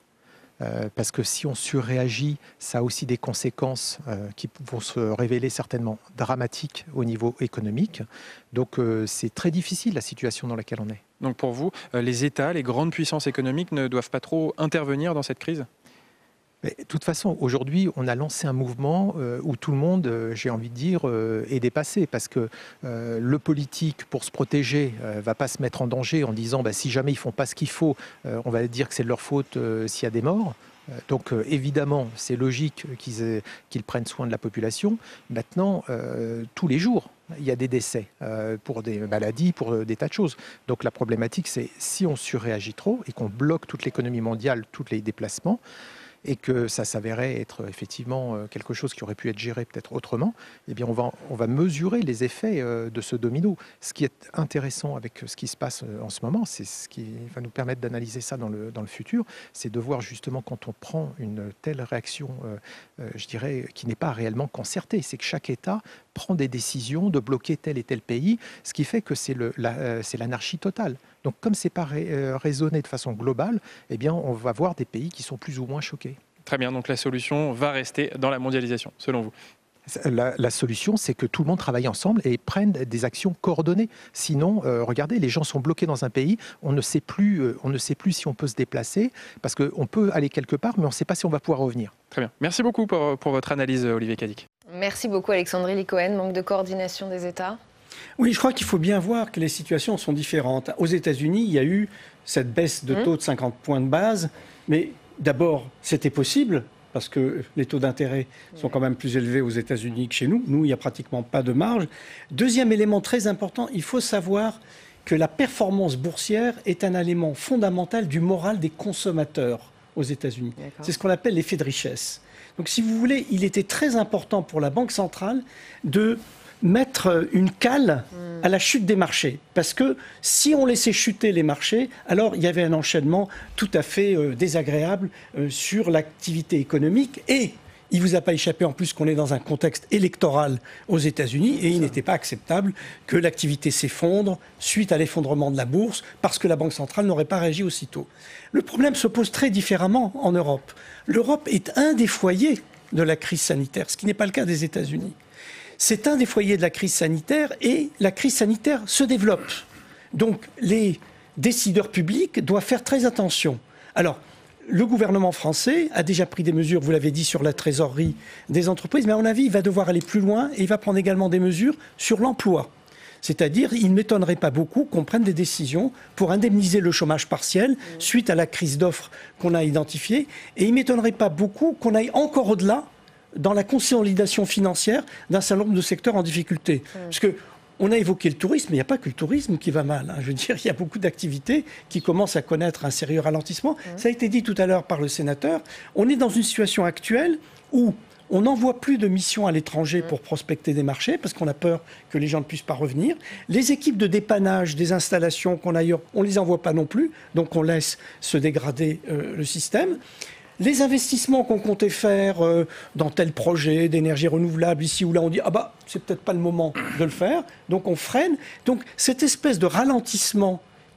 Parce que si on surréagit, ça a aussi des conséquences qui vont se révéler certainement dramatiques au niveau économique. Donc, c'est très difficile la situation dans laquelle on est. Donc pour vous, les États, les grandes puissances économiques ne doivent pas trop intervenir dans cette crise ? Mais de toute façon, aujourd'hui, on a lancé un mouvement où tout le monde, j'ai envie de dire, est dépassé. Parce que le politique, pour se protéger, ne va pas se mettre en danger en disant si jamais ils ne font pas ce qu'il faut, on va dire que c'est de leur faute s'il y a des morts. Donc évidemment, c'est logique qu'ils prennent soin de la population. Maintenant, tous les jours, il y a des décès pour des maladies, pour des tas de choses. Donc la problématique, c'est si on surréagit trop et qu'on bloque toute l'économie mondiale, tous les déplacements, et que ça s'avérait être effectivement quelque chose qui aurait pu être géré peut-être autrement, eh bien on va mesurer les effets de ce domino. Ce qui est intéressant avec ce qui se passe en ce moment, c'est ce qui va nous permettre d'analyser ça dans le futur, c'est de voir justement quand on prend une telle réaction, je dirais, qui n'est pas réellement concertée, c'est que chaque État prend des décisions de bloquer tel et tel pays, ce qui fait que c'est l'anarchie totale. Donc comme ce n'est pas raisonné de façon globale, eh bien, on va voir des pays qui sont plus ou moins choqués. Très bien, donc la solution va rester dans la mondialisation, selon vous ? La solution, c'est que tout le monde travaille ensemble et prenne des actions coordonnées. Sinon, regardez, les gens sont bloqués dans un pays, on ne sait plus si on peut se déplacer, parce qu'on peut aller quelque part, mais on ne sait pas si on va pouvoir revenir. Très bien. Merci beaucoup pour votre analyse, Olivier Cadic. Merci beaucoup, Alexandre Licoen. Manque de coordination des États ? Oui, je crois qu'il faut bien voir que les situations sont différentes. Aux États-Unis, il y a eu cette baisse de taux de 50 points de base, mais d'abord, c'était possible, parce que les taux d'intérêt sont quand même plus élevés aux États-Unis que chez nous. Nous, il n'y a pratiquement pas de marge. Deuxième élément très important, il faut savoir que la performance boursière est un élément fondamental du moral des consommateurs aux États-Unis. C'est ce qu'on appelle l'effet de richesse. Donc, si vous voulez, il était très important pour la Banque centrale de mettre une cale à la chute des marchés. Parce que si on laissait chuter les marchés, alors il y avait un enchaînement tout à fait désagréable sur l'activité économique. Et il ne vous a pas échappé en plus qu'on est dans un contexte électoral aux États-Unis et il n'était pas acceptable que l'activité s'effondre suite à l'effondrement de la bourse parce que la Banque centrale n'aurait pas réagi aussitôt. Le problème se pose très différemment en Europe. L'Europe est un des foyers de la crise sanitaire, ce qui n'est pas le cas des États-Unis. C'est un des foyers de la crise sanitaire et la crise sanitaire se développe. Donc les décideurs publics doivent faire très attention. Alors, le gouvernement français a déjà pris des mesures, vous l'avez dit, sur la trésorerie des entreprises, mais à mon avis, il va devoir aller plus loin et il va prendre également des mesures sur l'emploi. C'est-à-dire, il ne m'étonnerait pas beaucoup qu'on prenne des décisions pour indemniser le chômage partiel suite à la crise d'offres qu'on a identifiée. Et il ne m'étonnerait pas beaucoup qu'on aille encore au-delà dans la consolidation financière d'un certain nombre de secteurs en difficulté. Parce que on a évoqué le tourisme, mais il n'y a pas que le tourisme qui va mal. Je veux dire, il y a beaucoup d'activités qui commencent à connaître un sérieux ralentissement. Ça a été dit tout à l'heure par le sénateur. On est dans une situation actuelle où on n'envoie plus de missions à l'étranger pour prospecter des marchés parce qu'on a peur que les gens ne puissent pas revenir. Les équipes de dépannage des installations qu'on a ailleurs, on ne les envoie pas non plus. Donc on laisse se dégrader le système. Les investissements qu'on comptait faire dans tel projet d'énergie renouvelable ici ou là, on dit ah bah c'est peut-être pas le moment de le faire, donc on freine. Donc cette espèce de ralentissement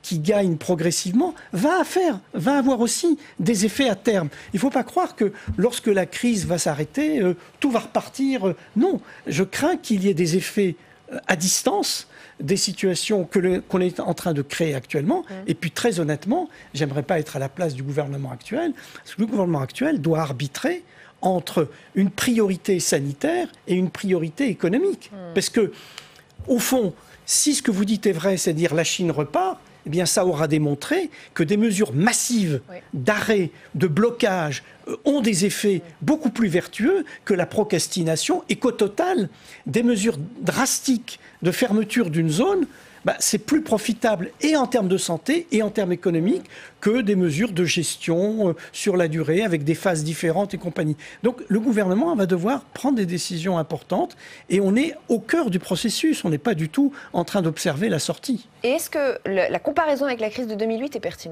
qui gagne progressivement va avoir aussi des effets à terme. Il ne faut pas croire que lorsque la crise va s'arrêter, tout va repartir. Non, je crains qu'il y ait des effets à distance, des situations qu'on est en train de créer actuellement. Et puis très honnêtement, j'aimerais pas être à la place du gouvernement actuel, parce que le gouvernement actuel doit arbitrer entre une priorité sanitaire et une priorité économique. Parce que, au fond, si ce que vous dites est vrai, c'est-à-dire la Chine repart, eh bien ça aura démontré que des mesures massives d'arrêt, de blocage ont des effets beaucoup plus vertueux que la procrastination et qu'au total, des mesures drastiques de fermeture d'une zone, c'est plus profitable et en termes de santé et en termes économiques que des mesures de gestion sur la durée avec des phases différentes et compagnie. Donc le gouvernement va devoir prendre des décisions importantes et on est au cœur du processus, on n'est pas du tout en train d'observer la sortie. Et est-ce que la comparaison avec la crise de 2008 est pertinente ?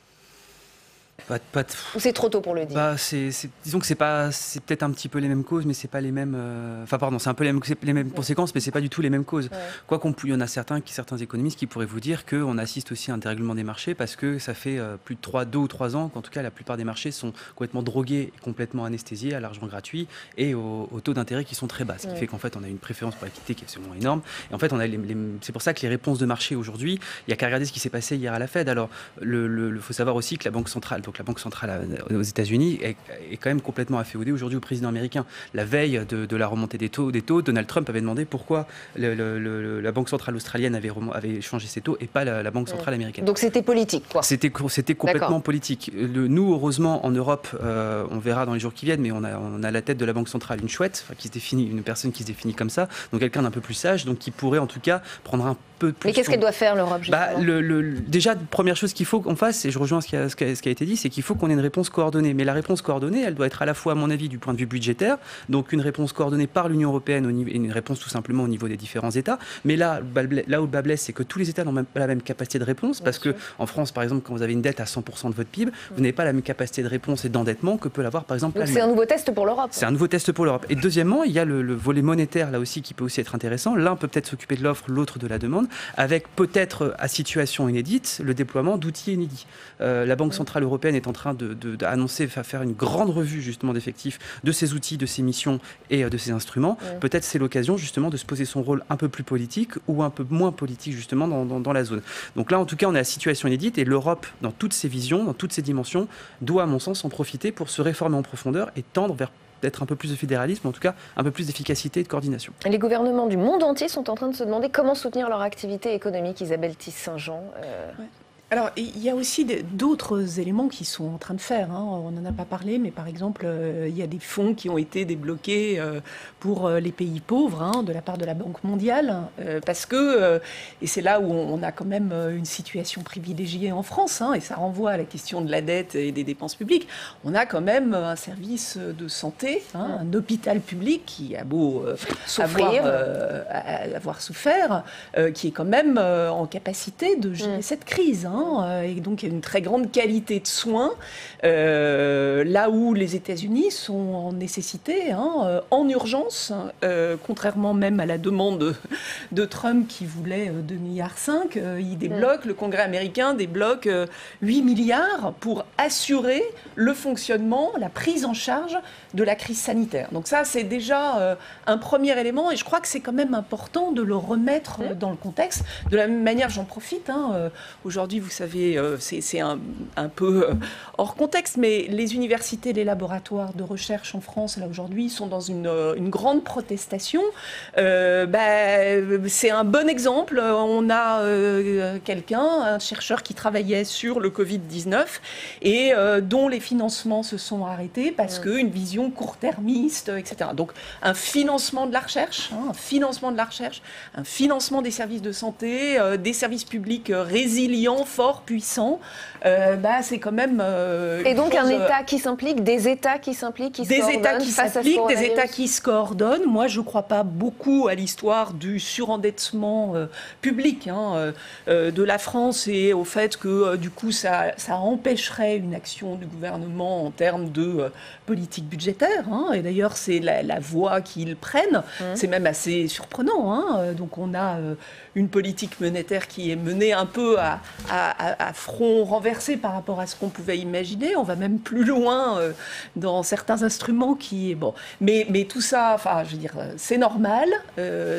Ou c'est trop tôt pour le dire? Disons que c'est peut-être un petit peu les mêmes causes, mais c'est pas les mêmes. Enfin, pardon, c'est un peu les mêmes conséquences, mais c'est pas du tout les mêmes causes. Quoi il y en a certains économistes qui pourraient vous dire qu'on assiste aussi à un dérèglement des marchés parce que ça fait plus de 2 ou 3 ans qu'en tout cas la plupart des marchés sont complètement drogués, complètement anesthésiés à l'argent gratuit et aux taux d'intérêt qui sont très bas. Ce qui fait qu'en fait on a une préférence pour l'activité qui est absolument énorme. Et en fait c'est pour ça que les réponses de marché aujourd'hui, il n'y a qu'à regarder ce qui s'est passé hier à la Fed. Alors il faut savoir aussi que la Banque centrale aux États-Unis est quand même complètement afféodée aujourd'hui au président américain. La veille de la remontée des taux, Donald Trump avait demandé pourquoi la Banque centrale australienne avait changé ses taux et pas la Banque centrale américaine. Donc c'était politique, quoi. C'était complètement politique. Nous, heureusement, en Europe, on verra dans les jours qui viennent, mais on a à la tête de la Banque centrale une chouette, une personne qui se définit comme ça, donc quelqu'un d'un peu plus sage, donc qui pourrait en tout cas prendre un peu plus... Mais qu'est-ce qu'elle doit faire, l'Europe, déjà, première chose qu'il faut qu'on fasse, et je rejoins ce qui a été dit, c'est qu'il faut qu'on ait une réponse coordonnée. Mais la réponse coordonnée, elle doit être à la fois, à mon avis, du point de vue budgétaire, donc une réponse coordonnée par l'Union européenne et une réponse tout simplement au niveau des différents États. Mais là où le bas blesse, c'est que tous les États n'ont même pas la même capacité de réponse, parce que en France, par exemple, quand vous avez une dette à 100% de votre PIB, vous n'avez pas la même capacité de réponse et d'endettement que peut l'avoir, par exemple, l'Allemagne. C'est un nouveau test pour l'Europe. C'est un nouveau test pour l'Europe. Et deuxièmement, il y a le volet monétaire, là aussi, qui peut aussi être intéressant. L'un peut peut-être s'occuper de l'offre, l'autre de la demande, avec peut-être à situation inédite le déploiement d'outils inédits. La Banque centrale européenne est en train d'annoncer, faire une grande revue justement d'effectifs de ces outils, de ces missions et de ces instruments. Peut-être c'est l'occasion justement de se poser son rôle un peu plus politique ou un peu moins politique justement dans la zone. Donc là, en tout cas, on est à situation inédite et l'Europe, dans toutes ses visions, dans toutes ses dimensions, doit, à mon sens, en profiter pour se réformer en profondeur et tendre vers d'être un peu plus de fédéralisme, en tout cas un peu plus d'efficacité et de coordination. Les gouvernements du monde entier sont en train de se demander comment soutenir leur activité économique. Isabelle Tisse-Saint-Jean. Alors, il y a aussi d'autres éléments qui sont en train de faire. On n'en a pas parlé, mais par exemple, il y a des fonds qui ont été débloqués pour les pays pauvres de la part de la Banque mondiale, parce que, et c'est là où on a quand même une situation privilégiée en France, et ça renvoie à la question de la dette et des dépenses publiques, on a quand même un service de santé, un hôpital public qui a beau avoir souffert, qui est quand même en capacité de gérer cette crise. Et donc il y a une très grande qualité de soins, là où les États-Unis sont en nécessité, en urgence, contrairement même à la demande de Trump qui voulait 2,5 milliards, il débloque, le Congrès américain débloque 8 milliards pour assurer le fonctionnement, la prise en charge de la crise sanitaire. Donc ça, c'est déjà un premier élément, et je crois que c'est quand même important de le remettre dans le contexte. De la même manière, j'en profite, aujourd'hui, vous savez, c'est un peu hors contexte, mais les universités, les laboratoires de recherche en France, là, aujourd'hui, sont dans une grande protestation. C'est un bon exemple. On a un chercheur qui travaillait sur le Covid-19 et dont les financements se sont arrêtés parce qu'une vision court-termiste, etc. Donc, un financement de la recherche, un financement des services de santé, des services publics résilients, forts, fort, puissant, c'est quand même... Et donc un État qui s'implique, des États qui s'impliquent, qui se coordonnent face à ce coronavirus. Des États qui se coordonnent. Moi, je ne crois pas beaucoup à l'histoire du surendettement public de la France et au fait que du coup ça empêcherait une action du gouvernement en termes de politique budgétaire. Et d'ailleurs, c'est la voie qu'ils prennent. C'est même assez surprenant. Donc on a une politique monétaire qui est menée un peu à front renversé par rapport à ce qu'on pouvait imaginer. On va même plus loin dans certains instruments qui... Bon. Mais tout ça, je veux dire, c'est normal, et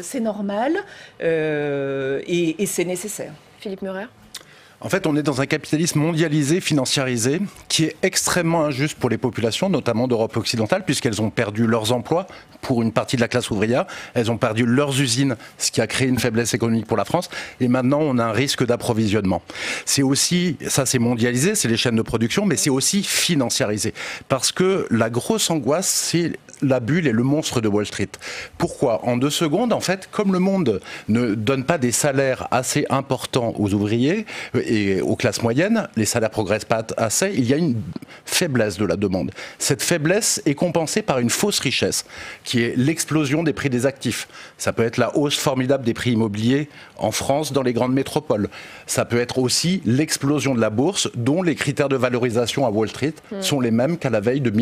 c'est nécessaire. Philippe Murer. En fait, on est dans un capitalisme mondialisé, financiarisé, qui est extrêmement injuste pour les populations, notamment d'Europe occidentale, puisqu'elles ont perdu leurs emplois pour une partie de la classe ouvrière. Elles ont perdu leurs usines, ce qui a créé une faiblesse économique pour la France. Et maintenant, on a un risque d'approvisionnement. C'est aussi, ça c'est mondialisé, c'est les chaînes de production, mais c'est aussi financiarisé. Parce que la grosse angoisse, c'est la bulle et le monstre de Wall Street. Pourquoi ? En 2 secondes, en fait, comme le monde ne donne pas des salaires assez importants aux ouvriers et aux classes moyennes, les salaires ne progressent pas assez, il y a une faiblesse de la demande. Cette faiblesse est compensée par une fausse richesse, qui est l'explosion des prix des actifs. Ça peut être la hausse formidable des prix immobiliers en France, dans les grandes métropoles. Ça peut être aussi l'explosion de la bourse, dont les critères de valorisation à Wall Street sont les mêmes qu'à la veille de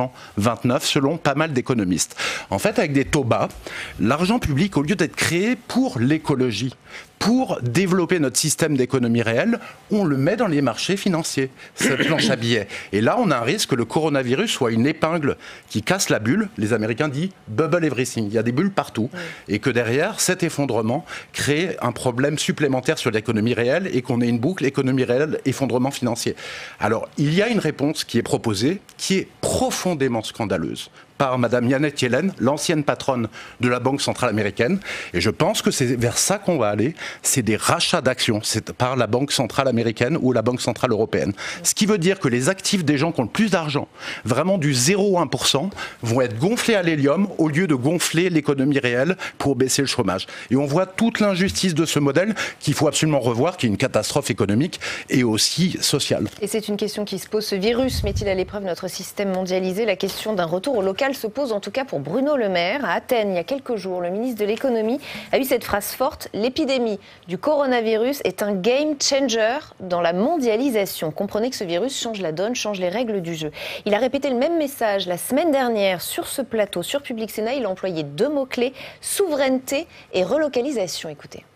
1929, selon pas mal d'économistes. En fait, avec des taux bas, l'argent public, au lieu d'être créé pour l'écologie, pour développer notre système d'économie réelle, on le met dans les marchés financiers, cette planche à billets. Et là, on a un risque que le coronavirus soit une épingle qui casse la bulle. Les Américains disent « bubble everything ». Il y a des bulles partout. Et que derrière, cet effondrement crée un problème supplémentaire sur l'économie réelle et qu'on ait une boucle économie réelle, effondrement financier. Alors, il y a une réponse qui est proposée, qui est profondément scandaleuse, par Mme Janet Yellen, l'ancienne patronne de la Banque centrale américaine. Et je pense que c'est vers ça qu'on va aller. C'est des rachats d'actions. C'est par la Banque centrale américaine ou la Banque centrale européenne. Ce qui veut dire que les actifs des gens qui ont le plus d'argent, vraiment du 0 à 1%, vont être gonflés à l'hélium au lieu de gonfler l'économie réelle pour baisser le chômage. Et on voit toute l'injustice de ce modèle qu'il faut absolument revoir, qui est une catastrophe économique et aussi sociale. Et c'est une question qui se pose. Ce virus met-il à l'épreuve notre système mondialisé ? La question d'un retour au local se pose en tout cas pour Bruno Le Maire. À Athènes, il y a quelques jours, le ministre de l'économie a eu cette phrase forte: l'épidémie du coronavirus est un game changer dans la mondialisation. Comprenez que ce virus change la donne, change les règles du jeu. Il a répété le même message la semaine dernière sur ce plateau, sur Public Sénat. Il a employé 2 mots-clés: souveraineté et relocalisation. Écoutez.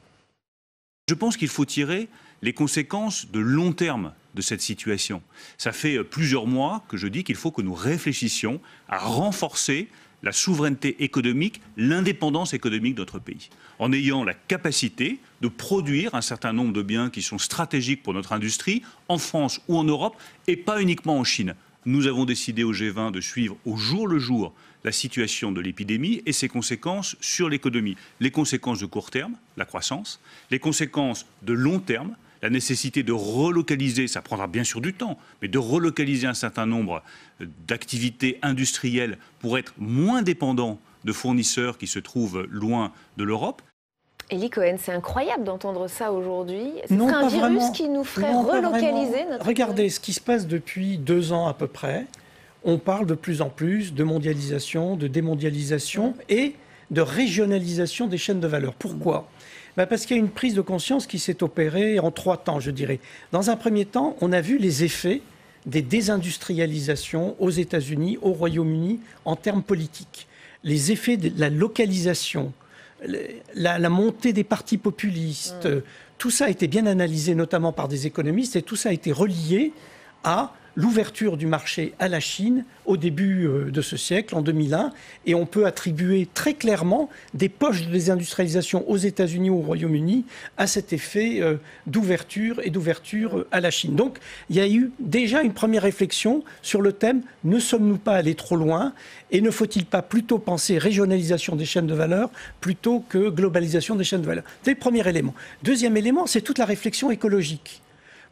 Je pense qu'il faut tirer les conséquences de long terme de cette situation. Ça fait plusieurs mois que je dis qu'il faut que nous réfléchissions à renforcer la souveraineté économique, l'indépendance économique de notre pays, en ayant la capacité de produire un certain nombre de biens qui sont stratégiques pour notre industrie, en France ou en Europe, et pas uniquement en Chine. Nous avons décidé au G20 de suivre au jour le jour la situation de l'épidémie et ses conséquences sur l'économie. Les conséquences de court terme, la croissance, les conséquences de long terme, la nécessité de relocaliser, ça prendra bien sûr du temps, mais de relocaliser un certain nombre d'activités industrielles pour être moins dépendants de fournisseurs qui se trouvent loin de l'Europe. Élie Cohen, c'est incroyable d'entendre ça aujourd'hui. Ce serait un virus qui nous ferait relocaliser notre... Regardez ce qui se passe depuis 2 ans à peu près. On parle de plus en plus de mondialisation, de démondialisation et de régionalisation des chaînes de valeur. Pourquoi ? Parce qu'il y a une prise de conscience qui s'est opérée en 3 temps, je dirais. Dans un premier temps, on a vu les effets des désindustrialisations aux États-Unis, au Royaume-Uni, en termes politiques. Les effets de la localisation, la montée des partis populistes, tout ça a été bien analysé, notamment par des économistes, et tout ça a été relié à l'ouverture du marché à la Chine au début de ce siècle, en 2001, et on peut attribuer très clairement des poches de désindustrialisation aux États-Unis ou au Royaume-Uni à cet effet d'ouverture et d'ouverture à la Chine. Donc il y a eu déjà une première réflexion sur le thème: ne sommes-nous pas allés trop loin et ne faut-il pas plutôt penser régionalisation des chaînes de valeur plutôt que globalisation des chaînes de valeur? C'est le premier élément. Deuxième élément, c'est toute la réflexion écologique. Vous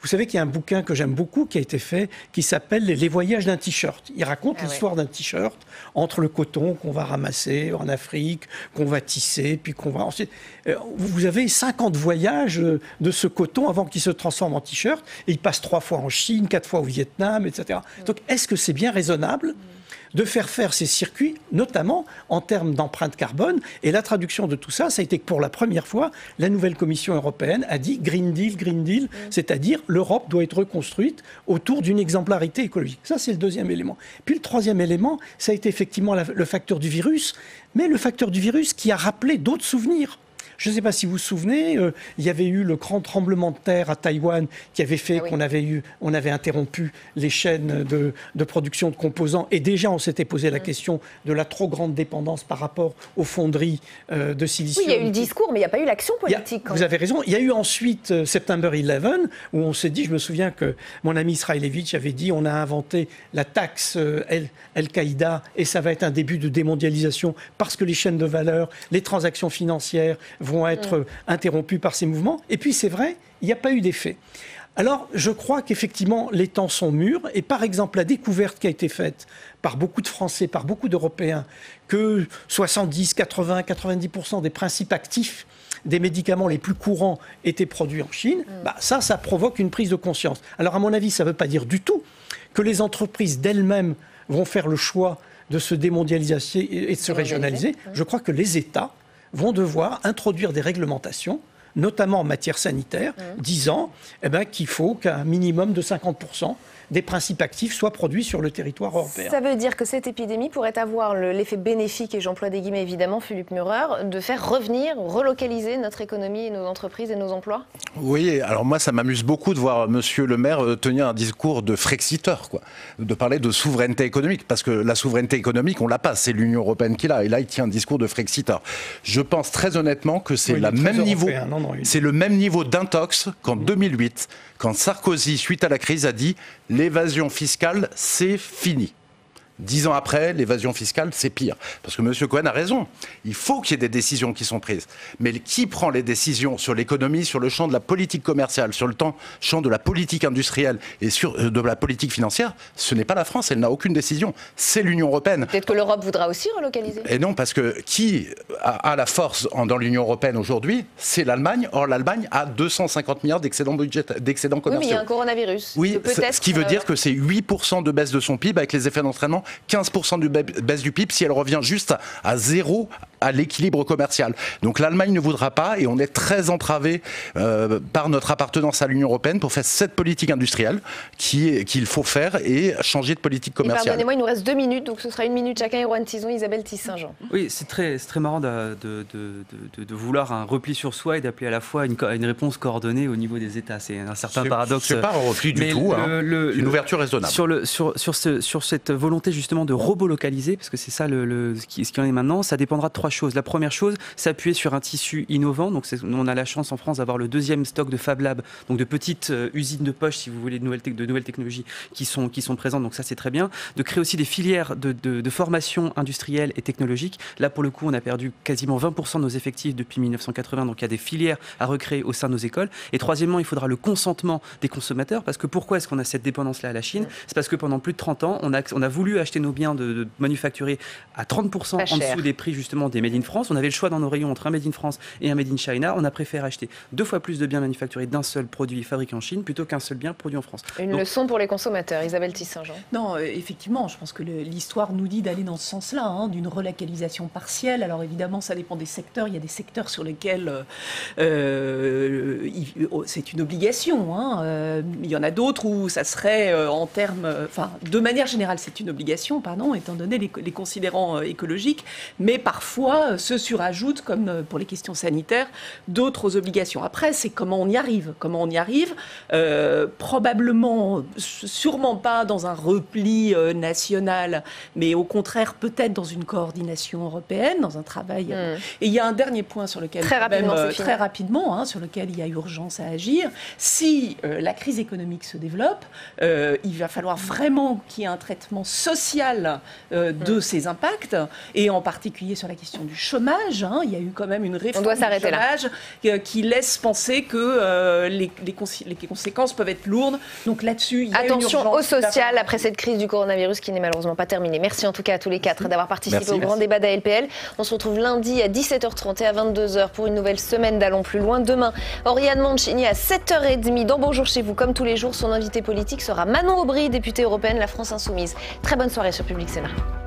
Vous savez qu'il y a un bouquin que j'aime beaucoup qui a été fait, qui s'appelle Les voyages d'un t-shirt. Il raconte l'histoire d'un t-shirt entre le coton qu'on va ramasser en Afrique, qu'on va tisser, puis qu'on va ensuite... Vous avez 50 voyages de ce coton avant qu'il se transforme en t-shirt, et il passe 3 fois en Chine, 4 fois au Vietnam, etc. Donc est-ce que c'est bien raisonnable de faire ces circuits, notamment en termes d'empreinte carbone? Et la traduction de tout ça, ça a été que pour la première fois, la nouvelle Commission européenne a dit Green Deal, c'est-à-dire l'Europe doit être reconstruite autour d'une exemplarité écologique. Ça, c'est le deuxième élément. Puis le troisième élément, ça a été effectivement le facteur du virus, mais le facteur du virus qui a rappelé d'autres souvenirs. Je ne sais pas si vous vous souvenez, il y avait eu le grand tremblement de terre à Taïwan qui avait fait qu'on avait interrompu les chaînes de production de composants. Et déjà, on s'était posé la question de la trop grande dépendance par rapport aux fonderies de silicium. Oui, il y a eu le discours, mais il n'y a pas eu l'action politique. Vous avez raison. Il y a eu ensuite September 11, où on s'est dit, je me souviens que mon ami Israelevich avait dit, on a inventé la taxe Al-Qaïda et ça va être un début de démondialisation parce que les chaînes de valeur, les transactions financières vont être interrompues par ces mouvements. Et puis c'est vrai, il n'y a pas eu d'effet. Alors je crois qu'effectivement les temps sont mûrs et par exemple la découverte qui a été faite par beaucoup de Français, par beaucoup d'Européens, que 70, 80, 90% des principes actifs des médicaments les plus courants étaient produits en Chine, ça provoque une prise de conscience. Alors à mon avis, ça ne veut pas dire du tout que les entreprises d'elles-mêmes vont faire le choix de se démondialiser et de se régionaliser. Je crois que les États vont devoir introduire des réglementations, notamment en matière sanitaire, disant qu'il faut qu'un minimum de 50% des principes actifs soient produits sur le territoire européen. Ça veut dire que cette épidémie pourrait avoir l'effet bénéfique, et j'emploie des guillemets évidemment, Philippe Murer, de faire revenir, relocaliser notre économie et nos entreprises et nos emplois? Oui, alors moi ça m'amuse beaucoup de voir Monsieur le maire tenir un discours de Frexiteur, de parler de souveraineté économique, parce que la souveraineté économique on l'a pas, c'est l'Union européenne qui l'a, et là il tient un discours de Frexiteur. Je pense très honnêtement que c'est le même niveau d'intox qu'en 2008, quand Sarkozy, suite à la crise, a dit « l'évasion fiscale, c'est fini ». 10 ans après, l'évasion fiscale, c'est pire. Parce que M. Cohen a raison. Il faut qu'il y ait des décisions qui sont prises. Mais qui prend les décisions sur l'économie, sur le champ de la politique commerciale, sur le champ de la politique industrielle et de la politique financière? Ce n'est pas la France, elle n'a aucune décision. C'est l'Union européenne. Peut-être que l'Europe voudra aussi relocaliser. Et non, parce que qui a la force dans l'Union européenne aujourd'hui? C'est l'Allemagne. Or, l'Allemagne a 250 milliards d'excédents commerciaux. Oui, mais il y a un coronavirus. Oui, ce qui veut dire que c'est 8% de baisse de son PIB avec les effets d'entraînement, 15% de baisse du PIB si elle revient juste à zéro à l'équilibre commercial. Donc l'Allemagne ne voudra pas et on est très entravé par notre appartenance à l'Union européenne pour faire cette politique industrielle qu'il faut faire et changer de politique commerciale. Pardonnez-moi, il nous reste 2 minutes, donc ce sera 1 minute chacun. Erwan Tison, Isabelle Tisse-Saint-Jean. Oui, c'est très marrant de vouloir un repli sur soi et d'appeler à la fois une réponse coordonnée au niveau des États. C'est un certain paradoxe. C'est pas un repli du tout, une ouverture raisonnable. Sur cette volonté justement de relocaliser, parce que c'est ça ce qui en est maintenant, ça dépendra de 3 choses. La première chose, s'appuyer sur un tissu innovant. Donc on a la chance en France d'avoir le 2e stock de Fab Lab, donc de petites usines de poche, si vous voulez, de nouvelles technologies qui sont présentes. Donc ça, c'est très bien. De créer aussi des filières de formation industrielle et technologique. Là, pour le coup, on a perdu quasiment 20% de nos effectifs depuis 1980. Donc il y a des filières à recréer au sein de nos écoles. Et troisièmement, il faudra le consentement des consommateurs. Parce que pourquoi est-ce qu'on a cette dépendance-là à la Chine? C'est parce que pendant plus de 30 ans, on a voulu acheter nos biens de manufacturés à 30% en dessous des prix justement des Made in France. On avait le choix dans nos rayons entre un Made in France et un Made in China. On a préféré acheter 2 fois plus de biens manufacturés d'un seul produit fabriqué en Chine plutôt qu'un seul bien produit en France. Une leçon pour les consommateurs, Isabelle Tisse-Saint-Jean. Non, effectivement, je pense que l'histoire nous dit d'aller dans ce sens-là, d'une relocalisation partielle. Alors évidemment, ça dépend des secteurs. Il y a des secteurs sur lesquels c'est une obligation. Il y en a d'autres où ça serait en termes... de manière générale, c'est une obligation, étant donné les considérants écologiques, mais parfois se surajoutent, comme pour les questions sanitaires, d'autres obligations. Après, c'est comment on y arrive. Probablement, sûrement pas dans un repli national, mais au contraire, peut-être dans une coordination européenne, dans un travail. Et il y a un dernier point sur lequel, très rapidement, sur lequel il y a urgence à agir. Si la crise économique se développe, il va falloir vraiment qu'il y ait un traitement social de ces impacts, et en particulier sur la question question du chômage. Il y a eu quand même une réforme du chômage qui laisse penser que les conséquences peuvent être lourdes. Donc là-dessus, il y a attention au social après cette crise du coronavirus qui n'est malheureusement pas terminée. Merci en tout cas à tous les quatre d'avoir participé au grand débat d'ALPL. On se retrouve lundi à 17h30 et à 22h pour une nouvelle semaine d'Allons plus loin. Demain, Oriane Mancini à 7h30 dans Bonjour chez vous. Comme tous les jours, son invité politique sera Manon Aubry, députée européenne La France Insoumise. Très bonne soirée sur Public Sénat.